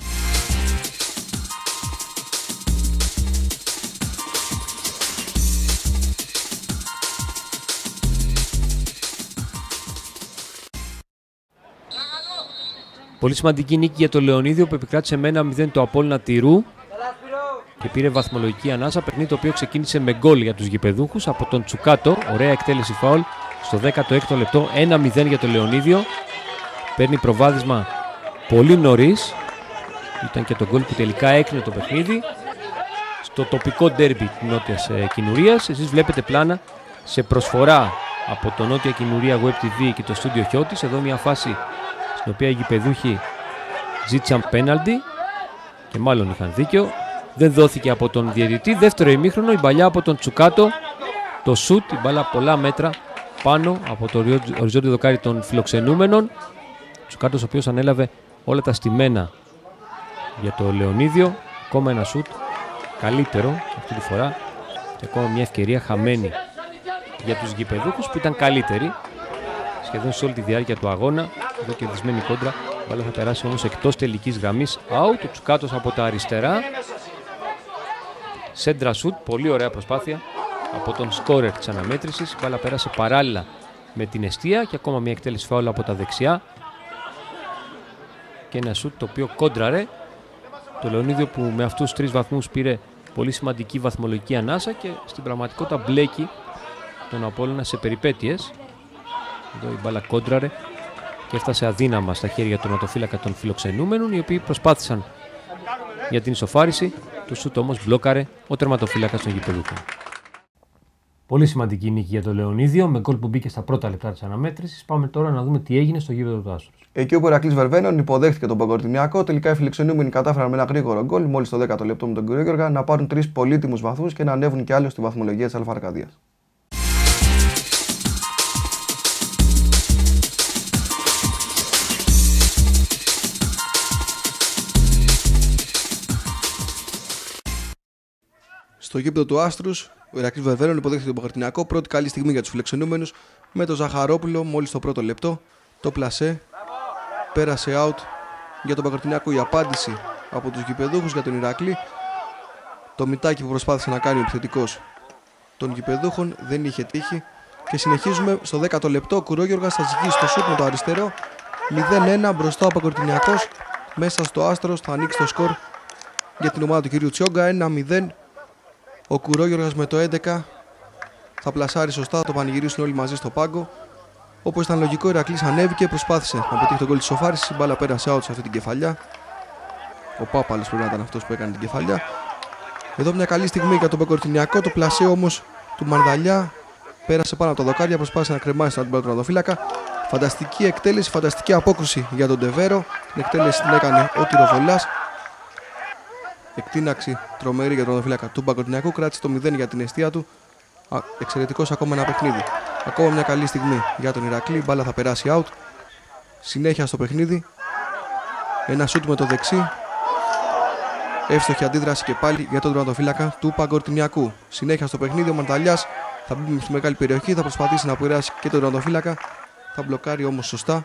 Πολύ σημαντική νίκη για το Λεωνίδιο που επικράτησε με ένα μηδέν το Απόλλωνα Τυρού και πήρε βαθμολογική ανάσα. Παιχνίδι το οποίο ξεκίνησε με γκολ για τους γηπεδούχους από τον Τσουκάτο. Ωραία εκτέλεση φάουλ στο δέκατο έκτο λεπτό. ένα μηδέν για το Λεωνίδιο. Παίρνει προβάδισμα πολύ νωρίς. Ήταν και το γκολ που τελικά έκλεινε το παιχνίδι. Στο τοπικό ντέρμπι της Νότιας Κινουρίας. Εσείς βλέπετε πλάνα σε προσφορά από το Νότια Κινουρία Web τι βι και το Στούντιο Χιώτης. Εδώ μια φάση στην οποία οι γηπεδούχοι ζήτησαν πέναλτι και μάλλον είχαν δίκιο. Δεν δόθηκε από τον διαιτητή. Δεύτερο ημίχρονο, η μπαλιά από τον Τσουκάτο. Το σουτ, η μπάλα πολλά μέτρα πάνω από το οριζόντιο δοκάρι των φιλοξενούμενων. Τσουκάτος ο οποίος ανέλαβε όλα τα στημένα για το Λεωνίδιο. Ακόμα ένα σουτ καλύτερο αυτή τη φορά και ακόμα μια ευκαιρία χαμένη για τους γηπεδούχους που ήταν καλύτεροι σχεδόν σε όλη τη διάρκεια του αγώνα. Εδώ κερδισμένη κόντρα. Η μπάλα θα περάσει όμως εκτός τελικής γραμμής. Out. Ο Τσουκάτος από τα αριστερά. Σέντρα σουτ. Πολύ ωραία προσπάθεια από τον σκόρερ της αναμέτρησης. Η μπάλα πέρασε παράλληλα με την εστία και ακόμα μια εκτέλεση φάουλ από τα δεξιά. Και ένα σουτ το οποίο κόντραρε το Λεωνίδιο που με αυτούς τους τρεις βαθμούς πήρε πολύ σημαντική βαθμολογική ανάσα και στην πραγματικότητα μπλέκει τον Απόλλωνα σε περιπέτειες. Εδώ η μπάλα κόντραρε και έφτασε αδύναμα στα χέρια του τερματοφύλακα των φιλοξενούμενων, οι οποίοι προσπάθησαν για την ισοφάριση. Το σουτ όμως μπλόκαρε ο τερματοφύλακας των γηπεδούχων. Πολύ σημαντική νίκη για το Λεωνίδιο με γκολ που μπήκε στα πρώτα λεπτά της αναμέτρησης. Πάμε τώρα να δούμε τι έγινε στο γήπεδο του Άστρους. Εκεί όπου ο Ηρακλής Βερβαίνων υποδέχτηκε τον Παγκορτινιακό, τελικά οι φιλοξενούμενοι κατάφεραν με ένα γρήγορο γκολ μόλις το δέκατο λεπτό με τον κύριο Γιώργα να πάρουν τρεις πολύτιμους βαθμούς και να ανέβουν κι άλλο στη βαθμολογία της Αλφα-Αρκαδίας. Στο γήπεδο του Άστρους, ο Ηρακλής Βερβαίνων υποδέχθηκε τον Παγκορτινιακό. Πρώτη καλή στιγμή για τους φιλοξενούμενους με τον Ζαχαρόπουλο μόλις το πρώτο λεπτό. Το πλασέ πέρασε out για τον Παγκορτινιακό. Η απάντηση από τους γηπεδούχους για τον Ηρακλή. Το μητάκι που προσπάθησε να κάνει ο επιθετικός των γηπεδούχων δεν είχε τύχει. Και συνεχίζουμε στο δέκατο λεπτό. Ο Κουρόγιοργας θα ζυγίσει το σουτ με το αριστερό. μηδέν ένα μπροστά ο Παγκορτινιακός. Μέσα στο Άστρος θα ανοίξει το σκορ για την ομάδα του κυρίου Τσιόγκα. ένα μηδέν. Ο Κουρόγιοργας με το έντεκα θα πλασάρει σωστά, θα το πανηγυρίσουν όλοι μαζί στο πάγκο. Όπως ήταν λογικό, ο Ηρακλής ανέβηκε, προσπάθησε να πετύχει τον γκολ της σοφάρισης. Η μπάλα πέρασε out σε αυτή την κεφαλιά. Ο Πάπαλος πρέπει να ήταν αυτός που έκανε την κεφαλιά. Εδώ μια καλή στιγμή για τον Παγκορτινιακό. Το πλασέ όμως του Μαρδαλιά πέρασε πάνω από τα δοκάρια, προσπάθησε να κρεμάσει τον αντιπαλωτραδοφύλακα. Φανταστική εκτέλεση, φανταστική απόκρουση για τον Ντεβέρο. Την εκτέλεση την έκανε ο Τυροβολάς. Εκτείναξη τρομερή για τον οδοφύλακα του Παγκορτινιακού. Κράτησε το μηδέν για την αιστεία του. Εξαιρετικός ακόμα ένα παιχνίδι. Ακόμα μια καλή στιγμή για τον Ηρακλή. Η μπάλα θα περάσει out. Συνέχεια στο παιχνίδι. Ένα σούτ με το δεξί. Εύστοχη αντίδραση και πάλι για τον τερματοφύλακα του Παγκορτινιακού. Συνέχεια στο παιχνίδι. Ο Μανταλιάς Θα μπει στη μεγάλη περιοχή, θα προσπαθήσει να επηρεάσει και τον τερματοφύλακα. Θα μπλοκάρει όμως σωστά.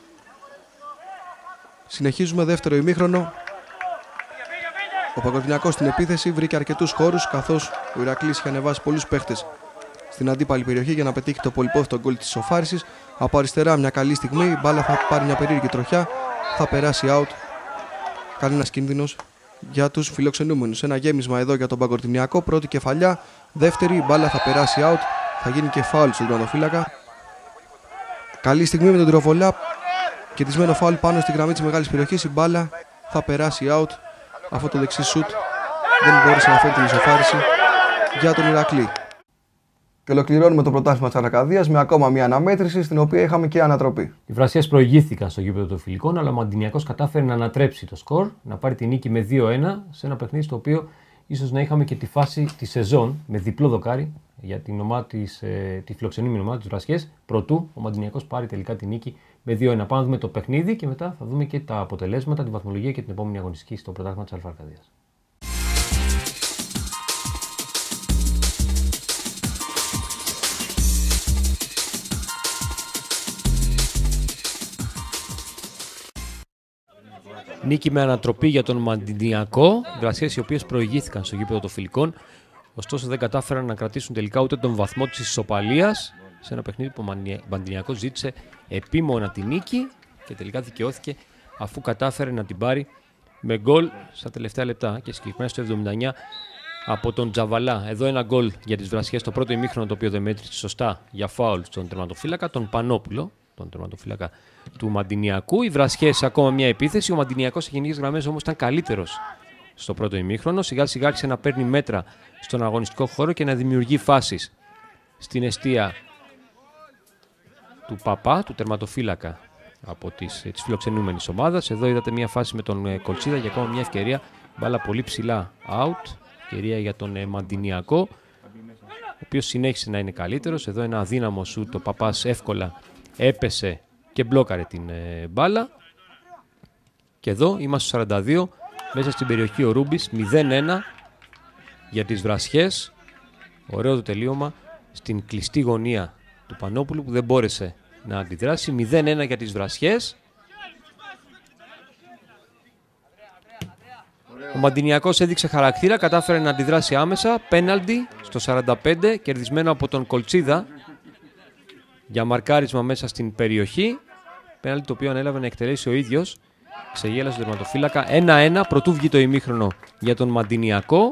Συνεχίζουμε δεύτερο ημίχρονο. Ο Παγκοτινιακός στην επίθεση βρήκε αρκετούς χώρους, καθώς ο Ηρακλής είχε ανεβάσει πολλούς παίχτες στην αντίπαλη περιοχή για να πετύχει το πολυπόθητο γκολ της ισοφάρισης. Από αριστερά μια καλή στιγμή, η μπάλα θα πάρει μια περίεργη τροχιά, θα περάσει out. Κανένας κίνδυνος για τους φιλοξενούμενους. Ένα γέμισμα εδώ για τον Παγκοτινιακό, πρώτη κεφαλιά, δεύτερη, η μπάλα θα περάσει out, θα γίνει και φάουλ στον τερματοφύλακα. Καλή στιγμή με τον τυροβολά, κερδισμένο φάουλ πάνω στη γραμμή της μεγάλης περιοχής, η μπάλα θα περάσει out. Αυτό το δεξί σουτ δεν μπόρεσε να φέρει την ισοφάριση για τον Ηρακλή. Και ολοκληρώνουμε το πρωτάθλημα της Αρκαδίας με ακόμα μια αναμέτρηση στην οποία είχαμε και ανατροπή. Οι Βρασιές προηγήθηκαν στο γήπεδο των Φιλικών, αλλά ο Μαντινιακός κατάφερε να ανατρέψει το σκορ, να πάρει τη νίκη με δύο ένα σε ένα παιχνίδι στο οποίο ίσως να είχαμε και τη φάση τη σεζόν με διπλό δοκάρι για την ομάδα της, ε, τη φιλοξενούμενη ομάδα της Βρασιές. Προτού ο Μαντινιακός πάρει τελικά τη νίκη με δύο ένα. Πάμε να δούμε το παιχνίδι και μετά θα δούμε και τα αποτελέσματα, τη βαθμολογία και την επόμενη αγωνιστική στο πρωτάθλημα της Αρκαδίας. Νίκη με ανατροπή για τον Μαντινιακό, Βρασιές οι οποίες προηγήθηκαν στο γήπεδο των Φιλικών, ωστόσο δεν κατάφεραν να κρατήσουν τελικά ούτε τον βαθμό της ισοπαλίας σε ένα παιχνίδι που ο Μαντινιακός ζήτησε επίμονα τη νίκη και τελικά δικαιώθηκε αφού κατάφερε να την πάρει με γκολ στα τελευταία λεπτά και συγκεκριμένα στο εβδομήντα εννιά από τον Τζαβαλά. Εδώ ένα γκολ για τις Βρασιές, το πρώτο ημίχρονο το οποίο δεν μέτρησε σωστά για φάουλ στον τερματοφύλακα, τον Πανόπουλο, τον τερματοφύλακα του Μαντινιακού. Οι Βρασιές ακόμα μια επίθεση. Ο Μαντινιακός σε γενικές γραμμές όμως ήταν καλύτερος στο πρώτο ημίχρονο. Σιγά σιγά άρχισε να παίρνει μέτρα στον αγωνιστικό χώρο και να δημιουργεί φάσεις στην εστία του Παπά, του τερματοφύλακα από τις, της φιλοξενούμενης ομάδας. Εδώ είδατε μια φάση με τον ε, Κολτσίδα για ακόμα μια ευκαιρία. Μπάλα πολύ ψηλά out. Ευκαιρία για τον ε, Μαντινιακό, ο οποίος συνέχισε να είναι καλύτερος. Εδώ ένα αδύναμο σου, το Παπάς εύκολα έπεσε και μπλόκαρε την ε, μπάλα. Και εδώ είμαστε στο σαράντα δύο, μέσα στην περιοχή ο Ρούμπης, μηδέν ένα για τις Βρασιές. Ωραίο το τελείωμα στην κλειστή γωνία του Πανόπουλου που δεν μπόρεσε να αντιδράσει. μηδέν ένα για τις Βρασιές. Ο Μαντινιακός έδειξε χαρακτήρα, κατάφερε να αντιδράσει άμεσα. Πέναλτι στο σαράντα πέντε, κερδισμένο από τον Κολτσίδα για μαρκάρισμα μέσα στην περιοχή. Πέναλτι το οποίο ανέλαβε να εκτελέσει ο ίδιος. Ξεγέλασε τον τερματοφύλακα. ένα ένα, πρωτού βγει το ημίχρονο για τον Μαντινιακό.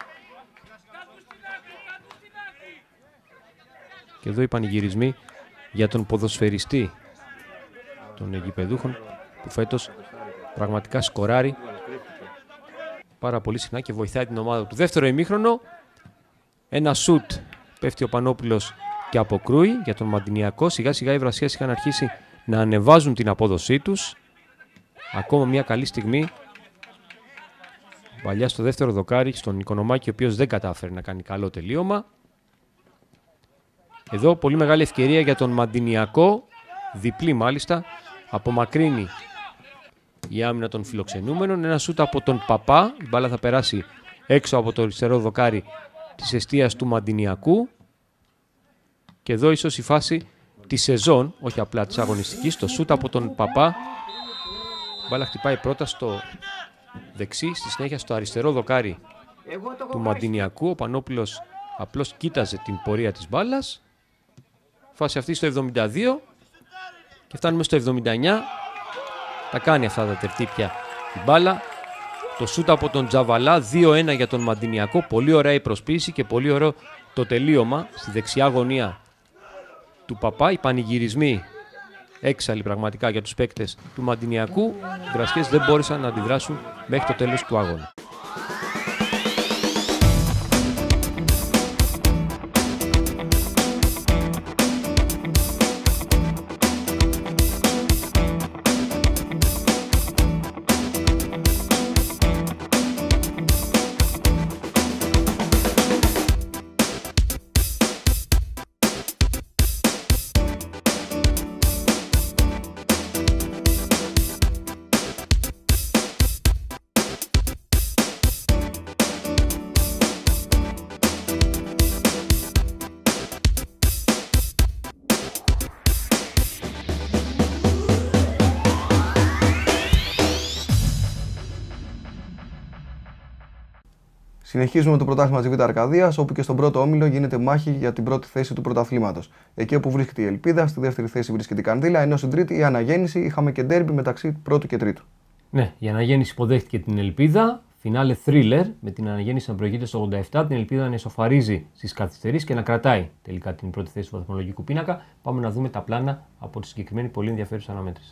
Και εδώ οι πανηγυρισμοί για τον ποδοσφαιριστή των γηπεδούχων που φέτος πραγματικά σκοράρει πάρα πολύ συχνά και βοηθάει την ομάδα του. Δεύτερο ημίχρονο, ένα σουτ, πέφτει ο Πανόπουλος και αποκρούει για τον Μαντινιακό. Σιγά σιγά οι Βρασιές είχαν αρχίσει να ανεβάζουν την απόδοσή τους. Ακόμα μια καλή στιγμή. Παλιά στο δεύτερο δοκάρι, στον Οικονομάκη, ο οποίος δεν κατάφερε να κάνει καλό τελείωμα. Εδώ πολύ μεγάλη ευκαιρία για τον Μαντινιακό, διπλή μάλιστα, απομακρύνει η άμυνα των φιλοξενούμενων. Ένα σούτ από τον Παπά, η μπάλα θα περάσει έξω από το αριστερό δοκάρι της εστίας του Μαντινιακού. Και εδώ ίσως η φάση της σεζόν, όχι απλά της αγωνιστικής, το σούτ από τον Παπά. Η μπάλα χτυπάει πρώτα στο δεξί, στη συνέχεια στο αριστερό δοκάρι του Μαντινιακού. Ο Πανόπουλος απλώς κοίταζε την πορεία της μπάλας. Φάση αυτή στο εβδομήντα δύο και φτάνουμε στο εβδομήντα εννιά. Τα κάνει αυτά τα τερτύπια η μπάλα. Το σούτ από τον Τζαβαλά, δύο ένα για τον Μαντινιακό. Πολύ ωραία η προσποίηση και πολύ ωραίο το τελείωμα στη δεξιά γωνία του Παπά. Οι πανηγυρισμοί έξαλλοι πραγματικά για τους παίκτες του Μαντινιακού. Οι Βρασιές δεν μπόρεσαν να αντιδράσουν μέχρι το τέλος του αγώνα. Συνεχίζουμε το πρωτάθλημα της Β' Αρκαδίας, όπου και στον πρώτο όμιλο γίνεται μάχη για την πρώτη θέση του πρωταθλήματος. Εκεί όπου βρίσκεται η Ελπίδα, στη δεύτερη θέση βρίσκεται η Κανδύλα, ενώ στην τρίτη η Αναγέννηση. Είχαμε και ντέρμπι μεταξύ πρώτου και τρίτου. Ναι, η Αναγέννηση υποδέχτηκε την Ελπίδα. Φινάλε thriller, με την Αναγέννηση να προηγείται στο ογδόντα επτά, την Ελπίδα να ισοφαρίζει στις καθυστερήσεις και να κρατάει τελικά την πρώτη θέση του βαθμολογικού πίνακα. Πάμε να δούμε τα πλάνα από τη συγκεκριμένη πολύ ενδιαφέρουσα αναμέτρηση.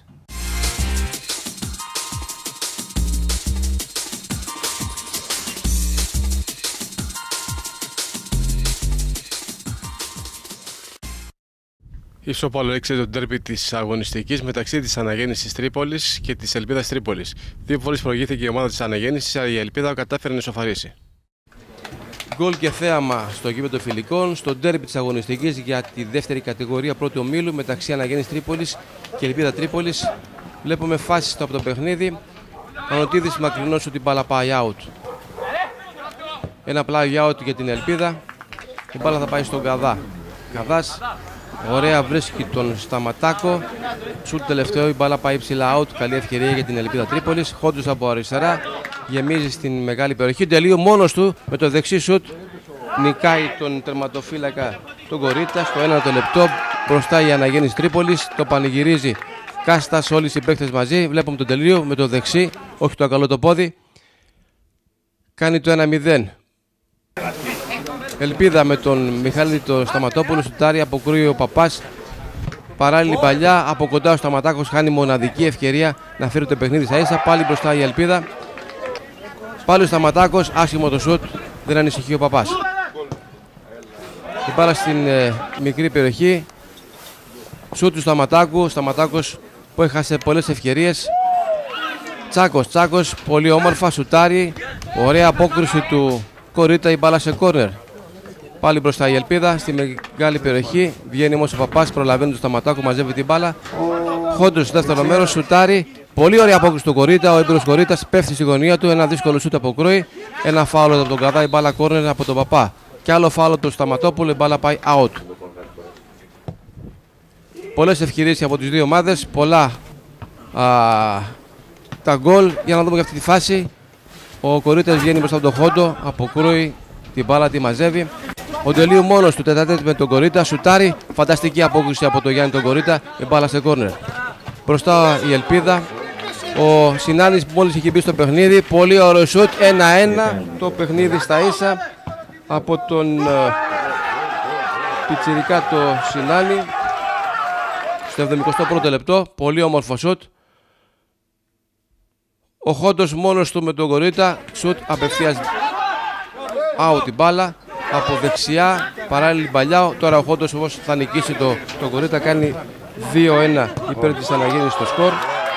Ισόπαλο έξερε το ντέρμπι της αγωνιστικής μεταξύ της Αναγέννησης Τρίπολης και της Ελπίδας Τρίπολης. Δύο φορές προηγήθηκε η ομάδα της Αναγέννησης, αλλά η Ελπίδα κατάφερε να ισοφαρίσει. Γκολ και θέαμα στο γήπεδο φιλικών, στο ντέρμπι της αγωνιστικής για τη δεύτερη κατηγορία πρώτου ομίλου μεταξύ Αναγέννησης Τρίπολης και Ελπίδα Τρίπολης. Βλέπουμε φάσεις από το παιχνίδι. Ανωτίδης μακρινός ότι μπάλα πάει out. Ένα πλάι out για την Ελπίδα. Η μπάλα θα πάει στον Καδά. Καδάς. Ωραία, βρίσκει τον Σταματάκο. Σουτ τελευταίο, η μπάλα πάει ψηλά out. Καλή ευκαιρία για την Ελπίδα Τρίπολης. Χόντους από αριστερά. Γεμίζει στην μεγάλη περιοχή. Τελείο μόνος του με το δεξί σουτ. Νικάει τον τερματοφύλακα τον Κορίτα. Στο ένατο λεπτό μπροστά η Αναγέννηση Τρίπολης. Το πανηγυρίζει Κάστας, όλοι οι συμπαίκτες μαζί. Βλέπουμε τον τελείο με το δεξί. Όχι το καλό το πόδι. Κάνει το ένα μηδέν. Ελπίδα με τον Μιχάλη το Σταματόπουλο, σουτάρει, αποκρούει ο Παπάς. Παράλληλη παλιά, από κοντά ο Σταματάκος χάνει μοναδική ευκαιρία να φέρει το παιχνίδι στα ίσα. Πάλι μπροστά η Ελπίδα. Πάλι ο Σταματάκος, άσχημο το σουτ, δεν ανησυχεί ο Παπάς. Η μπάλα στην ε, μικρή περιοχή. Σουτ του Σταματάκου, ο Σταματάκος που έχασε πολλές ευκαιρίες. Τσάκος, Τσάκος, πολύ όμορφα, σουτάρει. Ωραία απόκριση του Κορίτα, η μπάλα σε κόρνερ. Πάλι μπροστά η Ελπίδα, στη μεγάλη περιοχή. Βγαίνει όμως ο Παπάς, προλαβαίνει τον Σταματάκο, μαζεύει την μπάλα. Χόντος στο δεύτερο μέρος, σουτάρει. Πολύ ωραία απόκριση του Κορίτα. Ο έμπειρος Κορίτας πέφτει στη γωνία του. Ένα δύσκολο σουτ αποκρούει. Ένα φάουλο από τον Καδά, η μπάλα κόρνερ από τον Παπά. Και άλλο φάουλο του Σταματόπουλου, η μπάλα πάει out. Πολλές ευκαιρίες από τις δύο ομάδες. Πολλά α, τα γκολ. Για να δούμε και αυτή τη φάση. Ο Κορίτας βγαίνει μπροστά από τον Χόντο, αποκρούει την μπάλα, τη μαζεύει. Ο Ντελίου μόνος του τετατέτ με τον Κορίτα, σουτάρει. Φανταστική απόκριση από τον Γιάννη τον Κορίτα, η μπάλα σε κόρνερ. Μπροστά η Ελπίδα. Ο Συνάνης μόλις έχει μπει στο παιχνίδι. Πολύ ωραίο σουτ. ένα ένα το παιχνίδι στα ίσα από τον uh, πιτσιρικά το Συνάνη. Στο εβδομηκοστό πρώτο λεπτό. Πολύ όμορφο σουτ. Ο Χόντος μόνος του με τον Κορίτα. Σουτ απευθείας out την μπάλα. Από δεξιά παράλληλη παλιά. Τώρα ο Χόντος όμως θα νικήσει το, το Κορίτα. Κάνει δύο ένα υπέρ της Αναγέννησης στο σκορ.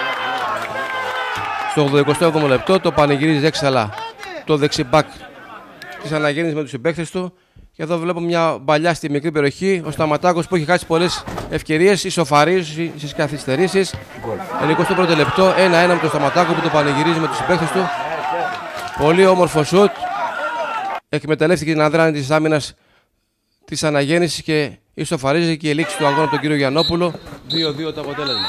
Στο ογδοηκοστό έβδομο λεπτό το πανηγυρίζει έξαλα το δεξιμπάκ της Αναγέννησης με τους συμπαίκτες του. Και εδώ βλέπω μια μπαλιά στη μικρή περιοχή. Ο Σταματάκος που έχει χάσει πολλές ευκαιρίες, ισοφαρίζει στις καθυστερήσεις. ενενηκοστό πρώτο λεπτό, ένα ένα με τον Σταματάκο που το πανηγυρίζει με τους συμπαίκτες του. Πολύ όμορφο σουτ. Εκμεταλλεύτηκε την αδράνη της άμυνας της Αναγέννησης και ισοφαρίζει και η λήξη του αγώνα από τον κύριο Γιαννόπουλο. δύο δύο το αποτέλεσμα.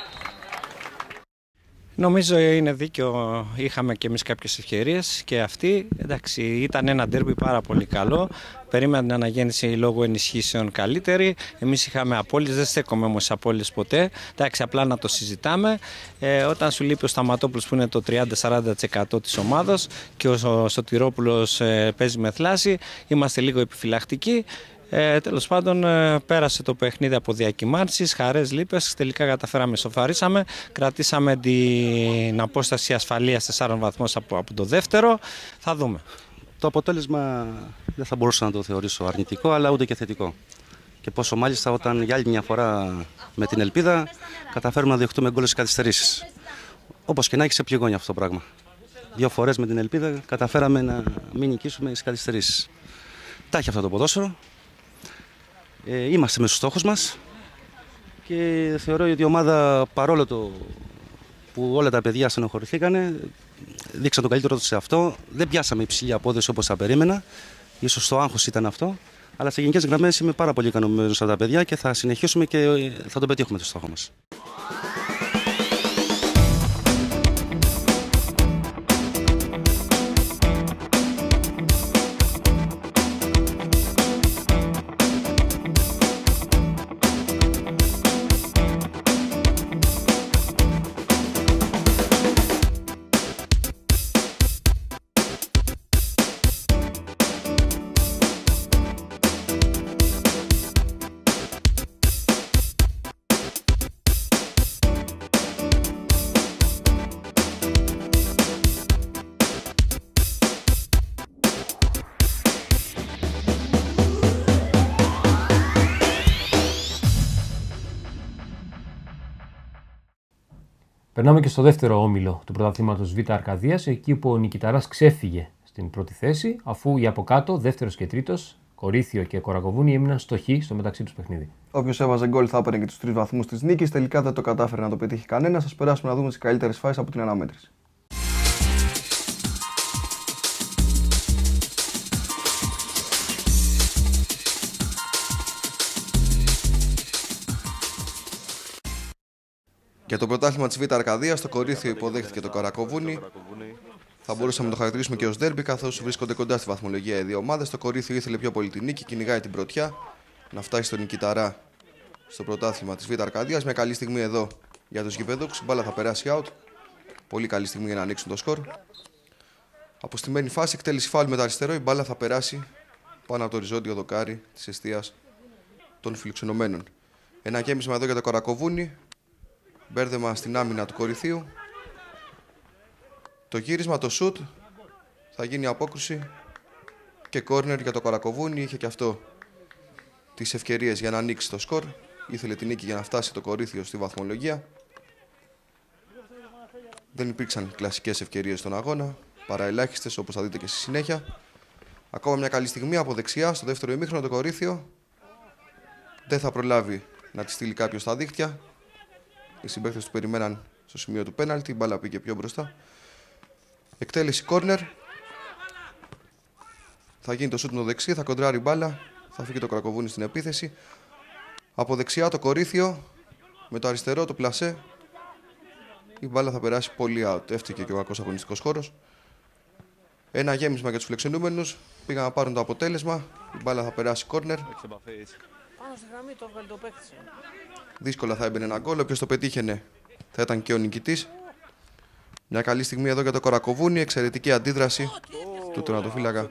Νομίζω είναι δίκιο, είχαμε και εμείς κάποιες ευκαιρίες και αυτή, εντάξει, ήταν ένα ντέρμπι πάρα πολύ καλό. Περίμενα την Αναγέννηση λόγω ενισχύσεων καλύτερη. Εμείς είχαμε απώλειες, δεν στέκομαι όμως σε απώλειες ποτέ. Εντάξει, απλά να το συζητάμε. Ε, όταν σου λείπει ο Σταματόπουλος που είναι το τριάντα με σαράντα τοις εκατό της ομάδας και ο Σωτηρόπουλος ε, παίζει με θλάση, είμαστε λίγο επιφυλακτικοί. Ε, τέλος πάντων ε, πέρασε το παιχνίδι από διακυμάνσεις, χαρές, λύπες, τελικά καταφέραμε, σοφαρίσαμε, κρατήσαμε την απόσταση ασφαλείας τεσσάρων βαθμών από, από το δεύτερο, θα δούμε. Το αποτέλεσμα δεν θα μπορούσα να το θεωρήσω αρνητικό αλλά ούτε και θετικό. Και πόσο μάλιστα όταν για άλλη μια φορά με την Ελπίδα καταφέρουμε να δεχτούμε γκολ στις καθυστερήσεις. Όπως και να έχει σε πληγώνει αυτό το πράγμα. Δύο φορές με την Ελπίδα καταφέραμε να μην νικήσουμε στις καθυστερήσεις. Τα έχει αυτό το ποδόσφαιρο. Ε, είμαστε με στους στόχους μας και θεωρώ ότι η ομάδα, παρόλο το που όλα τα παιδιά στενοχωρηθήκανε, δείξαν το καλύτερο τους σε αυτό. Δεν πιάσαμε υψηλή απόδοση όπως θα περίμενα, ίσως το άγχος ήταν αυτό, αλλά σε γενικές γραμμές είμαι πάρα πολύ ικανοποιημένος από τα παιδιά και θα συνεχίσουμε και θα τον πετύχουμε το στόχο μας. Περνάμε και στο δεύτερο όμιλο του πρωταθλήματος Β' Αρκαδίας, εκεί που ο νικηταράς ξέφυγε στην πρώτη θέση, αφού οι από κάτω, δεύτερος και τρίτος, Κορίθιο και Κορακοβούνι, έμειναν στοχοί στο μεταξύ τους παιχνίδι. Όποιος έβαζε γκολ θα έπαιρνε και τους τρεις βαθμούς της νίκης. Τελικά δεν το κατάφερε να το πετύχει κανένα. Σας περάσουμε να δούμε τις καλύτερες φάσεις από την αναμέτρηση. Για το πρωτάθλημα της Β' Αρκαδίας, το Κορίθιο υποδέχθηκε το Κορακοβούνι. Θα μπορούσαμε να το χαρακτηρίσουμε και ως ντέρμπι, καθώς βρίσκονται κοντά στη βαθμολογία οι δύο ομάδες. Το Κορίθιο ήθελε πιο πολύ την νίκη, κυνηγάει την πρωτιά, να φτάσει στον νικηταρά στο πρωτάθλημα της Β' Αρκαδίας. Μια καλή στιγμή εδώ για τους γηπεδούχους. Η μπάλα θα περάσει out. Πολύ καλή στιγμή για να ανοίξουν το σκορ. Αποστημένη φάση, εκτέλεση φάουλ με το αριστερό. Η μπάλα θα περάσει πάνω από το οριζόντιο δοκάρι της εστίας των φιλοξενωμένων. Ένα γέμισμα εδώ για το Κορακοβούνι. Μπέρδεμα στην άμυνα του Κοριθίου. Το γύρισμα, το σουτ, θα γίνει απόκρουση και κόρνερ για το Κορακοβούνι. Είχε και αυτό τις ευκαιρίες για να ανοίξει το σκορ. Ήθελε την νίκη για να φτάσει το Κορίθιο στη βαθμολογία. Δεν υπήρξαν κλασικές ευκαιρίες στον αγώνα, παρά ελάχιστες, όπως θα δείτε και στη συνέχεια. Ακόμα μια καλή στιγμή από δεξιά στο δεύτερο ημίχρονο. Το Κορίθιο δεν θα προλάβει να τη στείλει κάποιος στα δίχτυα. Οι συμπαίκτες του περιμέναν στο σημείο του πέναλτι. Η μπάλα πήγε πιο μπροστά. Εκτέλεση κόρνερ. Θα γίνει το σούτ με το δεξί. Θα κοντράρει η μπάλα. Θα φύγει το Κορακοβούνι στην επίθεση. Από δεξιά το Κορίθιο. Με το αριστερό το πλασέ. Η μπάλα θα περάσει πολύ out. Έφτιαξε και ο κακός αγωνιστικός χώρος. Ένα γέμισμα για τους φιλοξενούμενους. Πήγαν να πάρουν το αποτέλεσμα. Η μπάλα θα περάσει κόρνερ. Δύσκολα θα έμπαινε ένα γκολ. Όποιος το πετύχαινε θα ήταν και ο νικητής. Μια καλή στιγμή εδώ για το Κορακοβούνι. Εξαιρετική αντίδραση του τερματοφύλακα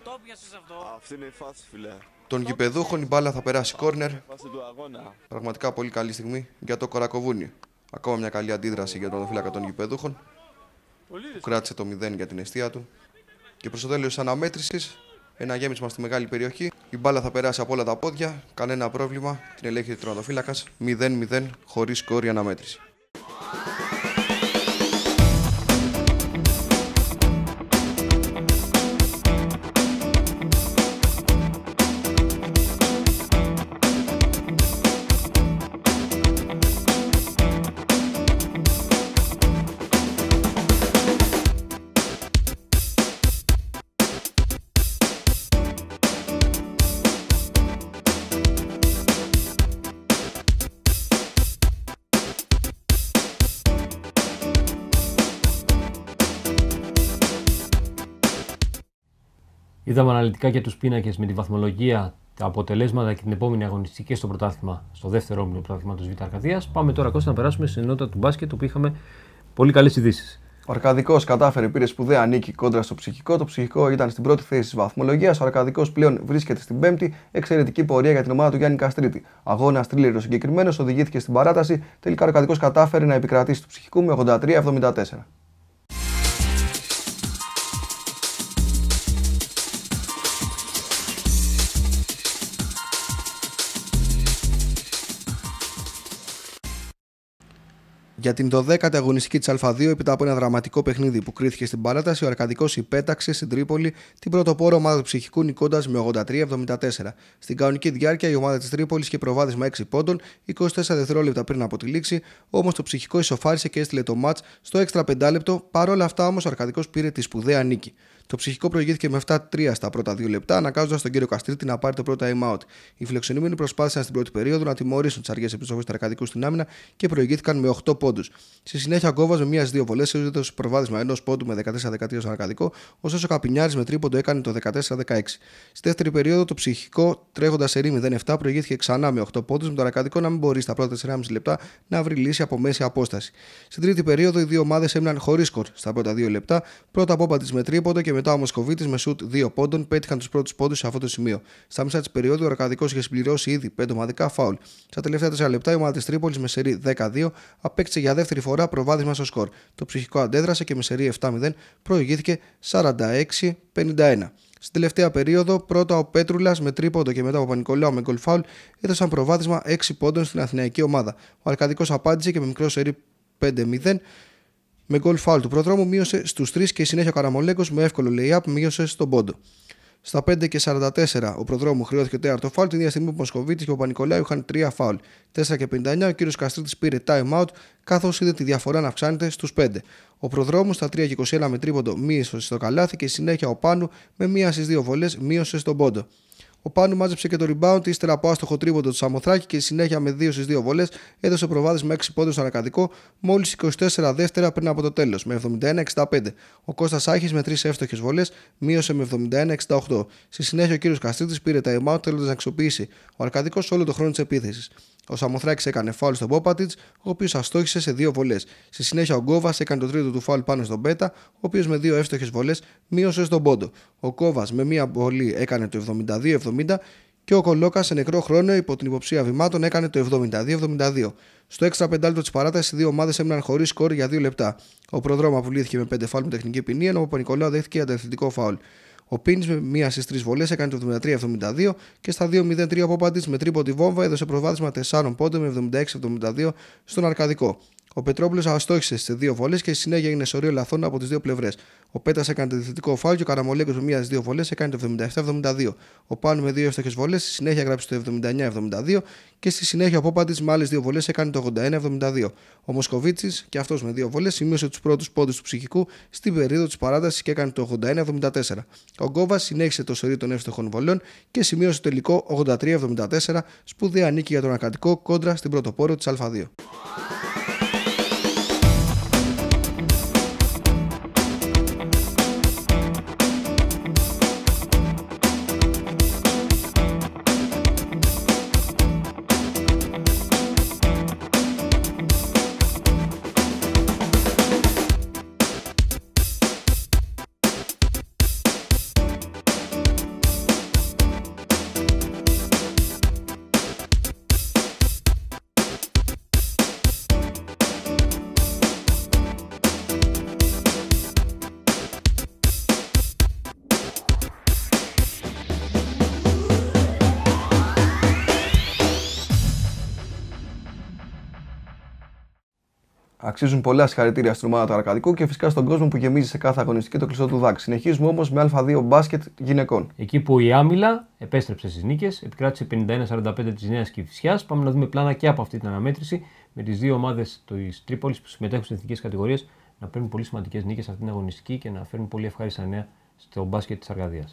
των γηπεδούχων. Η μπάλα θα περάσει κόρνερ. Πραγματικά πολύ καλή στιγμή για το Κορακοβούνι. Ακόμα μια καλή αντίδραση για τον τερματοφύλακα των γηπεδούχων, που κράτησε το μηδέν για την εστία του. Και προς το τέλος της αναμέτρησης, ένα γέμισμα στη μεγάλη περιοχή. Η μπάλα θα περάσει από όλα τα πόδια. Κανένα πρόβλημα. Την ελέγχει ο τερματοφύλακας. μηδέν μηδέν χωρίς σκόρ η αναμέτρηση. Είδαμε αναλυτικά και τους πίνακες με τη βαθμολογία, τα αποτελέσματα και την επόμενη αγωνιστική και στο πρωτάθλημα, στο δεύτερο όμιλο πρωταθλήματος Β' Αρκαδίας. Πάμε τώρα Κώστα να περάσουμε στην ενότητα του μπάσκετ, όπου είχαμε πολύ καλές ειδήσεις. Ο Αρκαδικός κατάφερε, πήρε σπουδαία νίκη κόντρα στο Ψυχικό. Το Ψυχικό ήταν στην πρώτη θέση της βαθμολογίας. Ο Αρκαδικός πλέον βρίσκεται στην πέμπτη. Εξαιρετική πορεία για την ομάδα του Γιάννη Καστρίτη. Αγώνας τρίλερος συγκεκριμένος, οδηγήθηκε στην παράταση. Τελικά ο Αρκαδικός κατάφερε να επικρατήσει του Ψυχικού με ογδόντα τρία εβδομήντα τέσσερα. Για την δωδέκατη αγωνιστική της Α2, έπειτα από ένα δραματικό παιχνίδι που κρίθηκε στην παράταση, ο Αρκαδικός υπέταξε στην Τρίπολη την πρωτοπόρο ομάδα του Ψυχικού, νικώντας με ογδόντα τρία εβδομήντα τέσσερα. Στην κανονική διάρκεια, η ομάδα της Τρίπολης είχε προβάδισμα έξι πόντων, είκοσι τέσσερα δευτερόλεπτα πριν από τη λήξη, όμως το Ψυχικό ισοφάρισε και έστειλε το μάτς στο έξτρα πεντάλεπτο. Παρόλα αυτά, όμως, ο Αρκαδικός πήρε τη σπουδαία νίκη. Το Ψυχικό προηγήθηκε με επτά τρία στα πρώτα δύο λεπτά, αναγκάζοντας τον κύριο Καστρίτη να πάρει το πρώτο time out. Οι φιλοξενούμενοι προσπάθησαν στην πρώτη περίοδο να τιμωρήσουν τις αργές επιστροφές του Αρκαδικού στην άμυνα και προηγήθηκαν με οκτώ πόντους. Στη συνέχεια, ο Γκόβας με μία στις δύο βολές έδωσε προβάδισμα ενός πόντου με δεκατέσσερα δεκατρία στον Αρκαδικό, ωστόσο ο Καπινιάρης με τρίποντο έκανε το δεκατέσσερα δεκαέξι. Στη δεύτερη περίοδο, το Ψυχικό, τρέχοντας σερί μηδέν επτά, προηγήθηκε ξανά με οκτώ πόντους, με το Αρκαδικό να μην μπορεί στα πρώτα τέσσερα και μισό λεπτά να βρει λύση από μέση απόσταση. Στην τρίτη περίοδο, οι δύο ομάδες έμειναν χωρίς σκορ στα πρώτα δύο λεπτά. Πρώτα από Παπαντής με τρίποντο και μετά ο Μοσκοβίτης με σουτ δύο πόντων πέτυχαν τους πρώτους πόντους σε αυτό το σημείο. Στα μισά της περίοδου, ο Αρκαδικός είχε συμπληρώσει ήδη πέντε ομαδικά φάουλ. Στα τελευταία τέσσερα λεπτά, η ομάδα της Τρίπολης με σερί δέκα δύο απέκτησε για δεύτερη φορά προβάδισμα στο σκορ. Το Ψυχικό αντέδρασε και με σερί επτά μηδέν προηγήθηκε σαράντα έξι πενήντα ένα. Στην τελευταία περίοδο, πρώτα ο Πέτρουλας με τρίποντο και μετά ο Παπα-Νικολάου με γκολ φάουλ έδωσαν προβάδισμα έξι πόντων στην αθηναϊκή ομάδα. Ο Αρκαδικός απάντησε και με μικρό σερί πέντε μηδέν. Με γκολ φάουλ του προδρόμου μείωσε στους τρεις και η συνέχεια ο Καραμολέγκος με εύκολο lay-up μείωσε στον πόντο. Στα πέντε και σαράντα τέσσερα ο προδρόμου χρειώθηκε το τέταρτο φάουλ, την ίδια στιγμή που ο Μοσκοβίτης και ο Παπα-Νικολάου είχαν τρία φάουλ. τέσσερα και πενήντα εννέα ο κύριος Καστρίτης πήρε time out, καθώς είδε τη διαφορά να αυξάνεται στους πέντε. Ο προδρόμου στα τρία και είκοσι ένα με τρίποντο μείωσε στο καλάθι και συνέχεια ο Πάνου με μία στις δύο βολές μείωσε στον πόντο. Ο Πάνου μάζεψε και το rebound ύστερα από άστοχο τρίποντο του Σαμοθράκη και συνέχεια με δύο στις δύο βολές έδωσε προβάδισμα έξι πόντους στον Αρκαδικό μόλις είκοσι τέσσερα δεύτερα πριν από το τέλος με εβδομήντα ένα εξήντα πέντε. Ο Κώστας Άχης με τρεις εύστοχες βολές μείωσε με εβδομήντα ένα εξήντα οκτώ. Στη συνέχεια ο κύριος Καστρίτης πήρε τα time out θέλοντας να αξιοποιήσει ο Αρκαδικός όλο το χρόνο της επίθεσης. Ο Σαμοθράκης έκανε φάουλ στον Πόπατιτς, ο οποίος αστόχησε σε δύο βολές. Στη συνέχεια ο Γκόβας έκανε το τρίτο του φάουλ πάνω στον Πέτα, ο οποίος με δύο εύστοχες βολές μείωσε στον πόντο. Ο Κόβας με μία βολή έκανε το εβδομήντα δύο εβδομήντα και ο Κολόκας σε νεκρό χρόνο υπό την υποψία βημάτων έκανε το εβδομήντα δύο εβδομήντα δύο. Στο έξτρα πεντάλεπτο της παράτασης, οι δύο ομάδες έμειναν χωρίς σκορ για δύο λεπτά. Ο Προδρόμου απολύθηκε με πέντε φάουλ με τεχνική ποινή, ενώ ο Παπα-Νικολάου δέχτηκε αντιαθλητικό φάουλ. Ο Πίνης με μία στις τρεις βολές έκανε το εβδομήντα τρία εβδομήντα δύο και στα δύο μηδέν τρία ο Πόπατιτς με τρίποντη βόμβα έδωσε προβάδισμα τεσσάρων πόντων με εβδομήντα έξι εβδομήντα δύο στον Αρκαδικό. Ο Πετρόπουλος αστόχησε σε δύο βολές και στη συνέχεια έγινε σωρίο λαθών από τις δύο πλευρές. Ο Πέτας έκανε το διθετικό φάουλ και ο Καραμολέγκος με μία στις δύο βολές έκανε το εβδομήντα επτά εβδομήντα δύο. Ο Πάνου με δύο εύστοχες βολές στη συνέχεια γράψει το εβδομήντα εννέα εβδομήντα δύο και στη συνέχεια ο Πόπατιτς με άλλες δύο βολές έκανε το ογδόντα ένα εβδομήντα δύο. Ο Μοσκοβίτσης και αυτός με δύο βολές σημείωσε τους πρώτους πόντους του ψυχικού στην περίοδο της παράτασης και έκανε το ογδόντα ένα εβδομήντα τέσσερα. Ο Γκόβας συνέχισε το σωρίο των εύστοχων βολών και σημείωσε το τελικό ογδόντα τρία εβδομήντα τέσσερα, σπουδαία νίκη για τον Αρκαδικό κόντρα στην πρωτοπόρο της Α2. Αξίζουν πολλά συγχαρητήρια στην ομάδα του Αρκαδικού και φυσικά στον κόσμο που γεμίζει σε κάθε αγωνιστική το κλειστό του ΔΑΚ. Συνεχίζουμε όμως με Α2 μπάσκετ γυναικών. Εκεί που η Άμυλα επέστρεψε στις νίκες, επικράτησε πενήντα ένα σαράντα πέντε της Νέας Κηφισιάς. Πάμε να δούμε πλάνα και από αυτή την αναμέτρηση με τις δύο ομάδες της Τρίπολης που συμμετέχουν στις εθνικές κατηγορίες να παίρνουν πολύ σημαντικές νίκες σε αυτήν την αγωνιστική και να φέρνουν πολύ ευχάριστα νέα στο μπάσκετ της Αρκαδίας.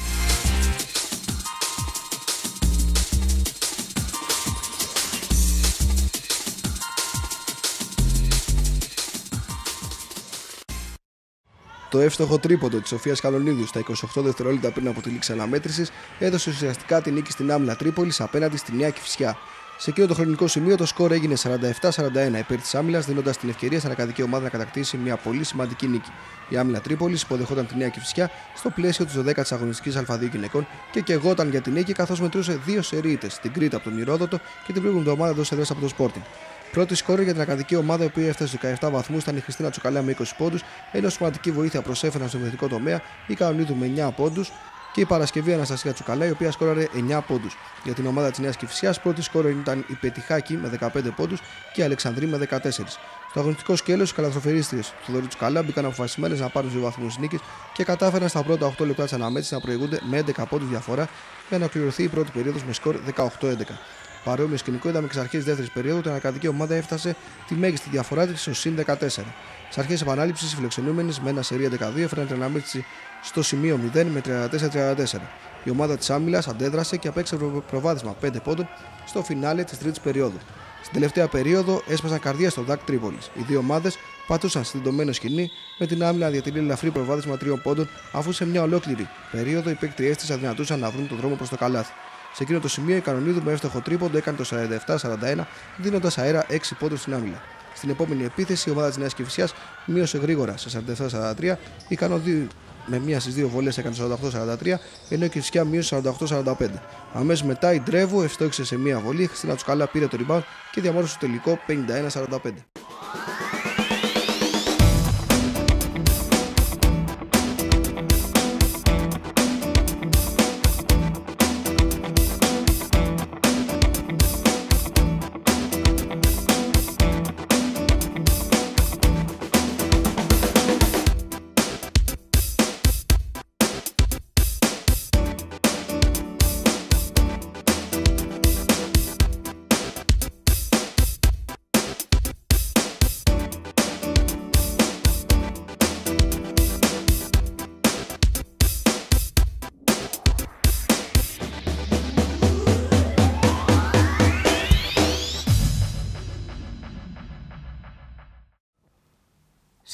Το εύστοχο τρίποντο της Σοφίας Καλονίδου στα είκοσι οκτώ δευτερόλεπτα πριν από τη λήξη αναμέτρησης έδωσε ουσιαστικά τη νίκη στην Άμυλα Τρίπολης απέναντι στη Νέα Κηφισιά. Σε εκείνο το χρονικό σημείο το σκορ έγινε σαράντα επτά σαράντα ένα υπέρ της Άμυλας, δίνοντας την ευκαιρία στην αρκαδική ομάδα να κατακτήσει μια πολύ σημαντική νίκη. Η Άμυλα Τρίπολης υποδεχόταν τη Νέα Κηφισιά στο πλαίσιο της δωδέκατης αγωνιστικής Α2 γυναικών και καιγόταν για την νίκη καθώς μετρούσε δύο σερίτες, την Κρήτα από τον Ηρόδοτο και την προηγούμενη εβδομάδα εντός έδρας από το Sporting. Πρώτη σκόρη για την αρκαδική ομάδα, η οποία έφτασε στους δεκαεπτά βαθμούς, ήταν η Χριστίνα Τσουκαλέα με είκοσι πόντους, ενώ σημαντική βοήθεια προσέφεραν στο επιθετικό τομέα η Κανονίδου με εννέα πόντους και η Παρασκευή Αναστασία Τσουκαλέα, η οποία σκόραρε εννέα πόντους. Για την ομάδα της Νέας Κηφισιάς, πρώτη σκόρη ήταν η Πετιχάκη με δεκαπέντε πόντους και η Αλεξανδρή με δεκατέσσερα. Στο αγωνιστικό σκέλος, οι καλαθροφερίστριες του Θοδωρή Τσουκαλέα μπήκαν αποφασισμένες να πάρουν δύο βαθμούς νίκης και κατάφεραν στα πρώτα οκτώ λεπτά της αναμέτρησης να προηγούνται με έντεκα πόντους διαφορά για να ολοκληρωθεί η πρώτη περίοδος με σκορ δεκαοκτώ έντεκα. Παρόμοιο σκηνικό είδαμε και στις αρχές της δεύτερης περίοδου, όταν η αρκαδική ομάδα έφτασε τη μέγιστη διαφορά της στο συν δεκατέσσερα. Στις αρχές επανάληψης, οι φιλοξενούμενες με ένα σερί έντεκα δύο έφεραν την αναμέτρηση στο σημείο μηδέν με τριάντα τέσσερα τριάντα τέσσερα. Η ομάδα της Άμυλας αντέδρασε και απέκτησε προβάδισμα πέντε πόντων στο φινάλε της τρίτης περίοδου. Στην τελευταία περίοδο έσπασαν καρδιά στο ΔΑΚ Τρίπολης. Οι δύο ομάδες πατούσαν στην τεντωμένο σκηνή, με την Άμυλα να διατηρεί ελαφρύ προβάδισμα τριών πόντων, αφού σε μια ολόκληρη περίοδο οι παίκτριές της αδυνατούσαν να βρουν τον δρόμο προς το καλάθι. Σε εκείνο το σημείο η Κανονίδου με εύστοχο τρίποντο έκανε το σαράντα επτά σαράντα ένα, δίνοντας αέρα έξι πόντους στην Άμυλα. Στην επόμενη επίθεση η ομάδα της Νέας Κηφισιάς μείωσε γρήγορα σε σαράντα επτά σαράντα τρία, η Κανονίδου με μία στις δύο βολές έκανε σαράντα οκτώ σαράντα τρία, ενώ η Κηφισιά μείωσε σαράντα οκτώ σαράντα πέντε. Αμέσως μετά η Ντρέβου ευστόχησε σε μία βολή, η Χριστίνα Τσουκαλά πήρε το rebound και διαμόρφωσε το τελικό πενήντα ένα σαράντα πέντε.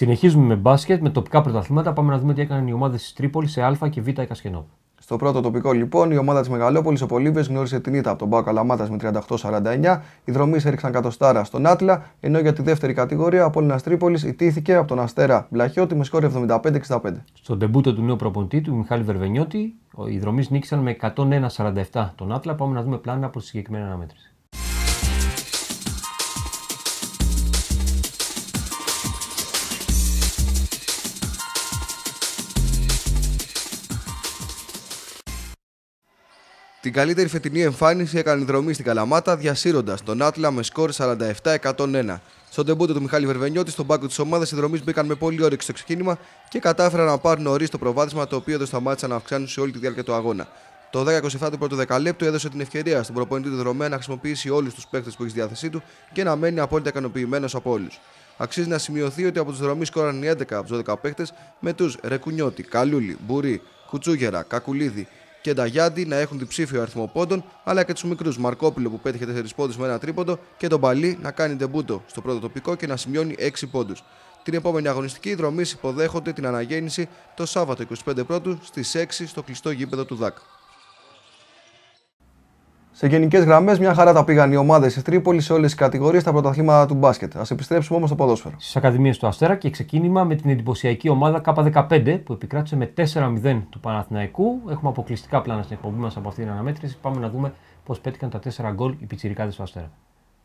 Συνεχίζουμε με μπάσκετ, με τοπικά πρωταθλήματα. Πάμε να δούμε τι έκαναν οι ομάδες της Τρίπολης σε Α και Β Εκασκενόπ. Στο πρώτο τοπικό λοιπόν, η ομάδα της Μεγαλόπολης, ο Πολύβες, γνώρισε την ήττα από τον Πάο Καλαμάτας με τριάντα οκτώ σαράντα εννιά. Οι Δρομείς έριξαν κατοστάρα στον Άτλα, ενώ για τη δεύτερη κατηγορία ο Απόλλωνας Τρίπολης ιτήθηκε από τον Αστέρα Βλαχιώτη με σκόρ εβδομήντα πέντε εξήντα πέντε. Στον ντεμπούτο του νέου προπονητή, του Μιχάλη Βερβενιώτη, οι Δρομείς νίκησαν με εκατόν ένα σαράντα επτά τον Άτλα. Πάμε να δούμε πλάνα από τη συγκεκριμένη αναμέτρηση. Την καλύτερη φετινή εμφάνιση έκανε η Δρομή στην Καλαμάτα, διασύροντας τον Άτλα με σκορ σαράντα επτά εκατόν ένα. Στον τεμπούτο του Μιχάλη Βερβενιώτη, στον πάγκο της ομάδας, οι Δρομείς μπήκαν με πολύ όρεξη στο ξεκίνημα και κατάφεραν να πάρουν νωρίς το προβάδισμα, το οποίο δεν σταμάτησαν να αυξάνουν σε όλη τη διάρκεια του αγώνα. Το δέκα είκοσι επτά του πρώτου δεκαλέπτου έδωσε την ευκαιρία στον προπονητή του Δρομέα να χρησιμοποιήσει όλους τους παίκτες που έχει στη διάθεσή του και να μένει απόλυτα ικανοποιημένος από όλους. Αξίζει να σημειωθεί ότι από τους Δρομείς σκόραν οι έντεκα από τους δώδεκα παίκτες, με τους Ρεκουνιώτη, Καλούλη, Μπουρί, Κουτσούγερα, Κακουλίδη και Νταγιάντη να έχουν διψήφιο αριθμό πόντων, αλλά και τους μικρούς Μαρκόπουλο που πέτυχε τέσσερις πόντους με ένα τρίποντο και τον Παλί να κάνει ντεμπούτο στο πρώτο τοπικό και να σημειώνει έξι πόντους. Την επόμενη αγωνιστική, οι Δρομείς υποδέχονται την αναγέννηση το Σάββατο είκοσι πέντε Πρώτου στις έξι στο κλειστό γήπεδο του ΔΑΚ. Σε γενικές γραμμές, μια χαρά τα πήγαν οι ομάδες της Τρίπολης σε όλες τις κατηγορίες στα πρωταθλήματα του μπάσκετ. Ας επιστρέψουμε όμως στο ποδόσφαιρο. Στις Ακαδημίες του Αστέρα και ξεκίνημα με την εντυπωσιακή ομάδα Κ δεκαπέντε που επικράτησε με τέσσερα μηδέν του Παναθηναϊκού. Έχουμε αποκλειστικά πλάνα στην εκπομπή μας από αυτήν την αναμέτρηση. Πάμε να δούμε πώς πέτυχαν τα τέσσερα γκολ οι πιτσιρικάδες του Αστέρα.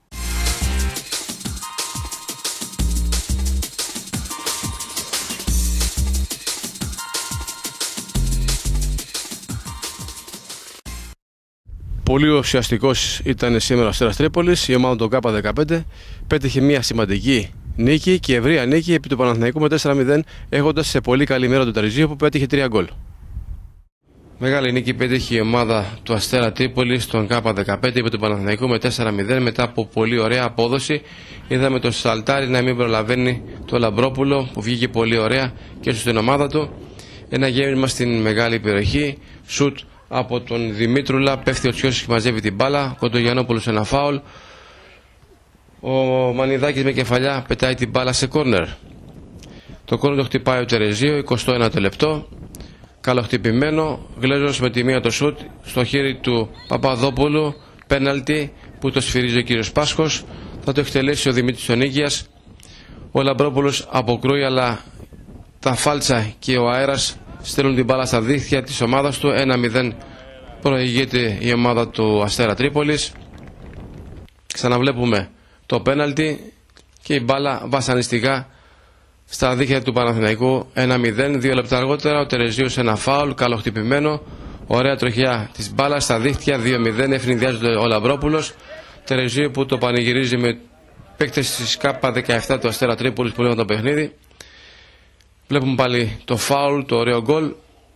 Πολύ ουσιαστικός ήταν σήμερα ο Αστέρας Τρίπολης. Η ομάδα των Κ δεκαπέντε πέτυχε μια σημαντική νίκη και ευρεία νίκη επί του Παναθηναϊκού με τέσσερα μηδέν, έχοντας σε πολύ καλή μέρα τον Τερζίο που πέτυχε τρία γκολ. Μεγάλη νίκη πέτυχε η ομάδα του Αστέρα Τρίπολης στον Κ δεκαπέντε επί του Παναθηναϊκού με τέσσερα μηδέν μετά από πολύ ωραία απόδοση. Είδαμε τον Σαλτάρη να μην προλαβαίνει το Λαμπρόπουλο που βγήκε πολύ ωραία και στην ομάδα του. Ένα γέμισμα στην μεγάλη περιοχή, σουτ από τον Δημήτρουλα, πέφτει ο Τσιώσης και μαζεύει την μπάλα. Κοντογιαννόπουλος ένα φάουλ. Ο Μανιδάκης με κεφαλιά πετάει την μπάλα σε κόρνερ. Το κόρνερ το χτυπάει ο Τερεζίο, εικοστό ένατο λεπτό. Καλοχτυπημένο. Γλέζος με τη μία το σουτ στο χέρι του Παπαδόπουλου. Πέναλτι που το σφυρίζει ο κύριος Πάσχος. Θα το εκτελέσει ο Δημήτρης Τονίγιας. Ο Λαμπρόπουλος αποκρούει, αλλά τα φάλτσα και ο αέρας στέλνουν την μπάλα στα δίχτυα της ομάδας του. ένα μηδέν προηγείται η ομάδα του Αστέρα Τρίπολης. Ξαναβλέπουμε το πέναλτι και η μπάλα βασανιστικά στα δίχτυα του Παναθηναϊκού. ένα μηδέν. Δύο λεπτά αργότερα ο Τερεζίος ένα φάουλ, καλοχτυπημένο. Ωραία τροχιά της μπάλας στα δίχτυα. δύο μηδέν. Ευνηδιάζεται ο Λαμπρόπουλος. Τερεζίο που το πανηγυρίζει με παίκτες της Κ δεκαεπτά του Αστέρα Τρίπολης που λέγουν το παιχνίδι. Βλέπουμε πάλι το φάουλ, το ωραίο γκολ.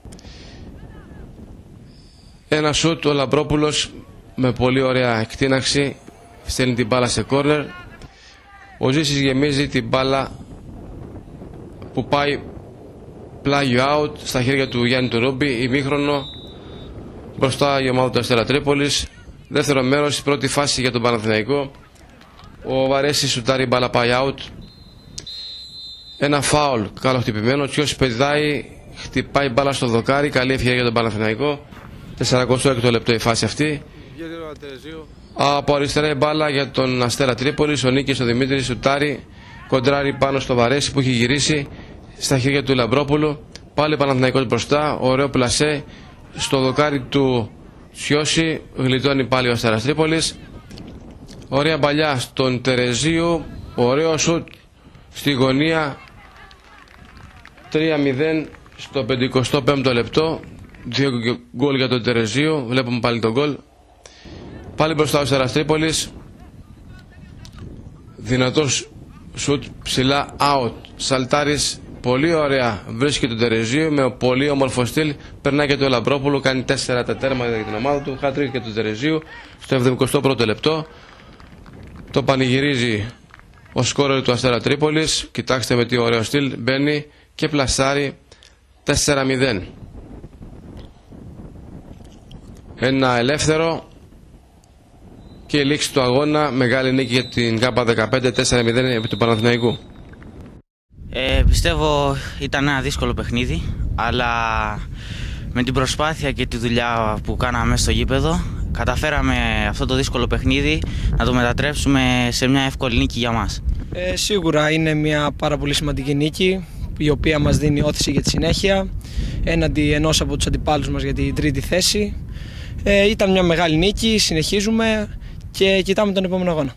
Ένα σουτ, ο Λαμπρόπουλος με πολύ ωραία εκτείναξη στέλνει την μπάλα σε κόρνερ. Ο Ζήσης γεμίζει την μπάλα που πάει πλάγιο out στα χέρια του Γιάννη του Ρούμπι. Ημίχρονο μπροστά η ομάδα του Αστέρα Τρίπολης. Δεύτερο μέρος, η πρώτη φάση για τον Παναθηναϊκό. Ο Βαρέσης σουτάρει, η μπάλα πάει out. Ένα φάουλ καλοχτυπημένο. Τσιώσης πετάει, χτυπάει μπάλα στο δοκάρι. Καλή ευκαιρία για τον Παναθηναϊκό. σαράντα έξι λεπτό η φάση αυτή. Από αριστερά η μπάλα για τον Αστέρα Τρίπολης. Ο Νίκης ο Δημήτρης σουτάρει, κοντράρει πάνω στο Βαρέσι που έχει γυρίσει στα χέρια του Λαμπρόπουλου. Πάλι Παναθηναϊκός μπροστά. Ωραίο πλασέ στο δοκάρι του Τσιώση. Γλιτώνει πάλι ο Αστέρας Τρίπολης. Ωραία παλιά στον Τερεζίου. Ωραίο σουτ στη γωνία. τρία μηδέν στο πενηκοστό πέμπτο λεπτό. Δύο γκολ για τον Τερεζίο. Βλέπουμε πάλι τον γκολ. Πάλι μπροστά ο Αστέρας Τρίπολης. Δυνατός σουτ ψηλά out. Σαλτάρης πολύ ωραία βρίσκει τον Τερεζίο με πολύ όμορφο στυλ. Περνάει και το Λαμπρόπουλο. Κάνει τέσσερα τα τέρματα για την ομάδα του. Χάτρικ και τον Τερεζίου στο εβδομηκοστό πρώτο λεπτό. Το πανηγυρίζει ο σκόρερ του Αστέρα Τρίπολης. Κοιτάξτε με τι ωραίο στυλ. Μπαίνει και πλασάρει τέσσερα μηδέν. Ένα ελεύθερο και η λήξη του αγώνα. Μεγάλη νίκη για την Κ δεκαπέντε, τέσσερα μηδέν επί του Παναθηναϊκού. Ε, πιστεύω ήταν ένα δύσκολο παιχνίδι, αλλά με την προσπάθεια και τη δουλειά που κάναμε στο γήπεδο καταφέραμε αυτό το δύσκολο παιχνίδι να το μετατρέψουμε σε μια εύκολη νίκη για μας. Ε, σίγουρα είναι μια πάρα πολύ σημαντική νίκη, η οποία μας δίνει όθηση για τη συνέχεια έναντι ενός από τους αντιπάλους μας για την τρίτη θέση. Ε, ήταν μια μεγάλη νίκη, συνεχίζουμε και κοιτάμε τον επόμενο αγώνα.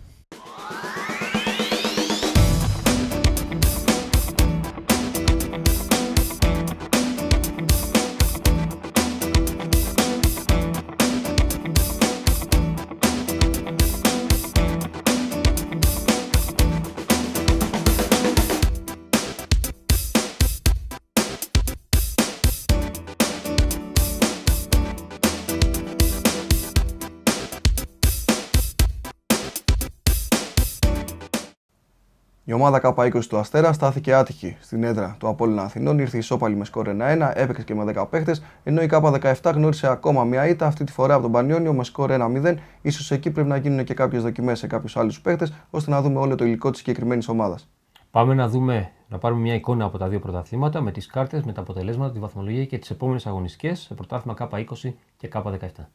Η ομάδα K είκοσι του Αστέρα στάθηκε άτυχη στην έδρα του Απόλλωνα Αθηνών, ήρθε ισόπαλη με σκορ ένα ένα, έπαιξε και με δέκα παίχτες, ενώ η K δεκαεπτά γνώρισε ακόμα μια ήττα, αυτή τη φορά από τον Πανιόνιο με σκορ ένα μηδέν. Ίσως εκεί πρέπει να γίνουν και κάποιες δοκιμές σε κάποιους άλλους παίχτες, ώστε να δούμε όλο το υλικό της συγκεκριμένης ομάδας. Πάμε να δούμε, να πάρουμε μια εικόνα από τα δύο πρωταθλήματα με τις κάρτες, με τα αποτελέσματα, τη βαθμολογία και τις επόμενες αγωνιστικές σε πρωτάθλημα K είκοσι και K δεκαεπτά.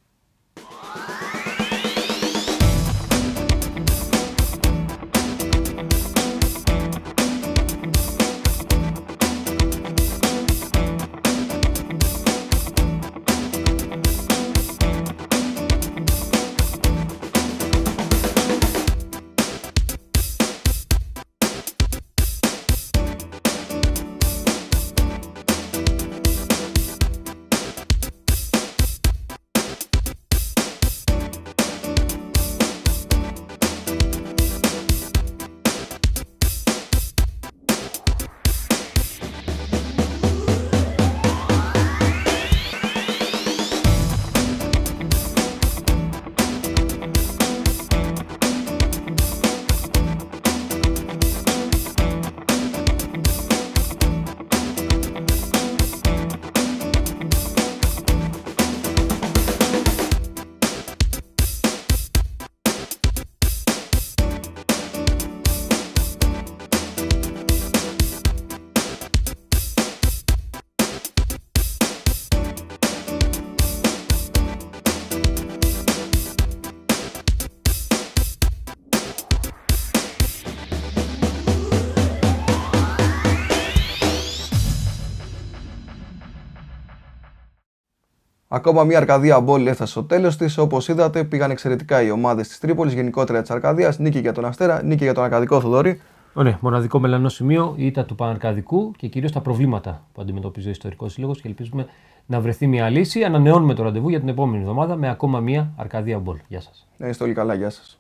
Ακόμα μια Αρκαδία Μπόλ έφτασε στο τέλος της. Όπως είδατε, πήγαν εξαιρετικά οι ομάδες της Τρίπολης, γενικότερα της Αρκαδίας. Νίκη για τον Αστέρα, νίκη για τον Αρκαδικό, Θοδωρή. Ναι, μοναδικό μελανό σημείο η ήττα του Παναρκαδικού και κυρίως τα προβλήματα που αντιμετωπίζει ο Ιστορικός Σύλλογος και ελπίζουμε να βρεθεί μια λύση. Ανανεώνουμε το ραντεβού για την επόμενη εβδομάδα με ακόμα μια Αρκαδία Μπόλ. Γεια σας. Να είστε όλοι καλά, γεια σας.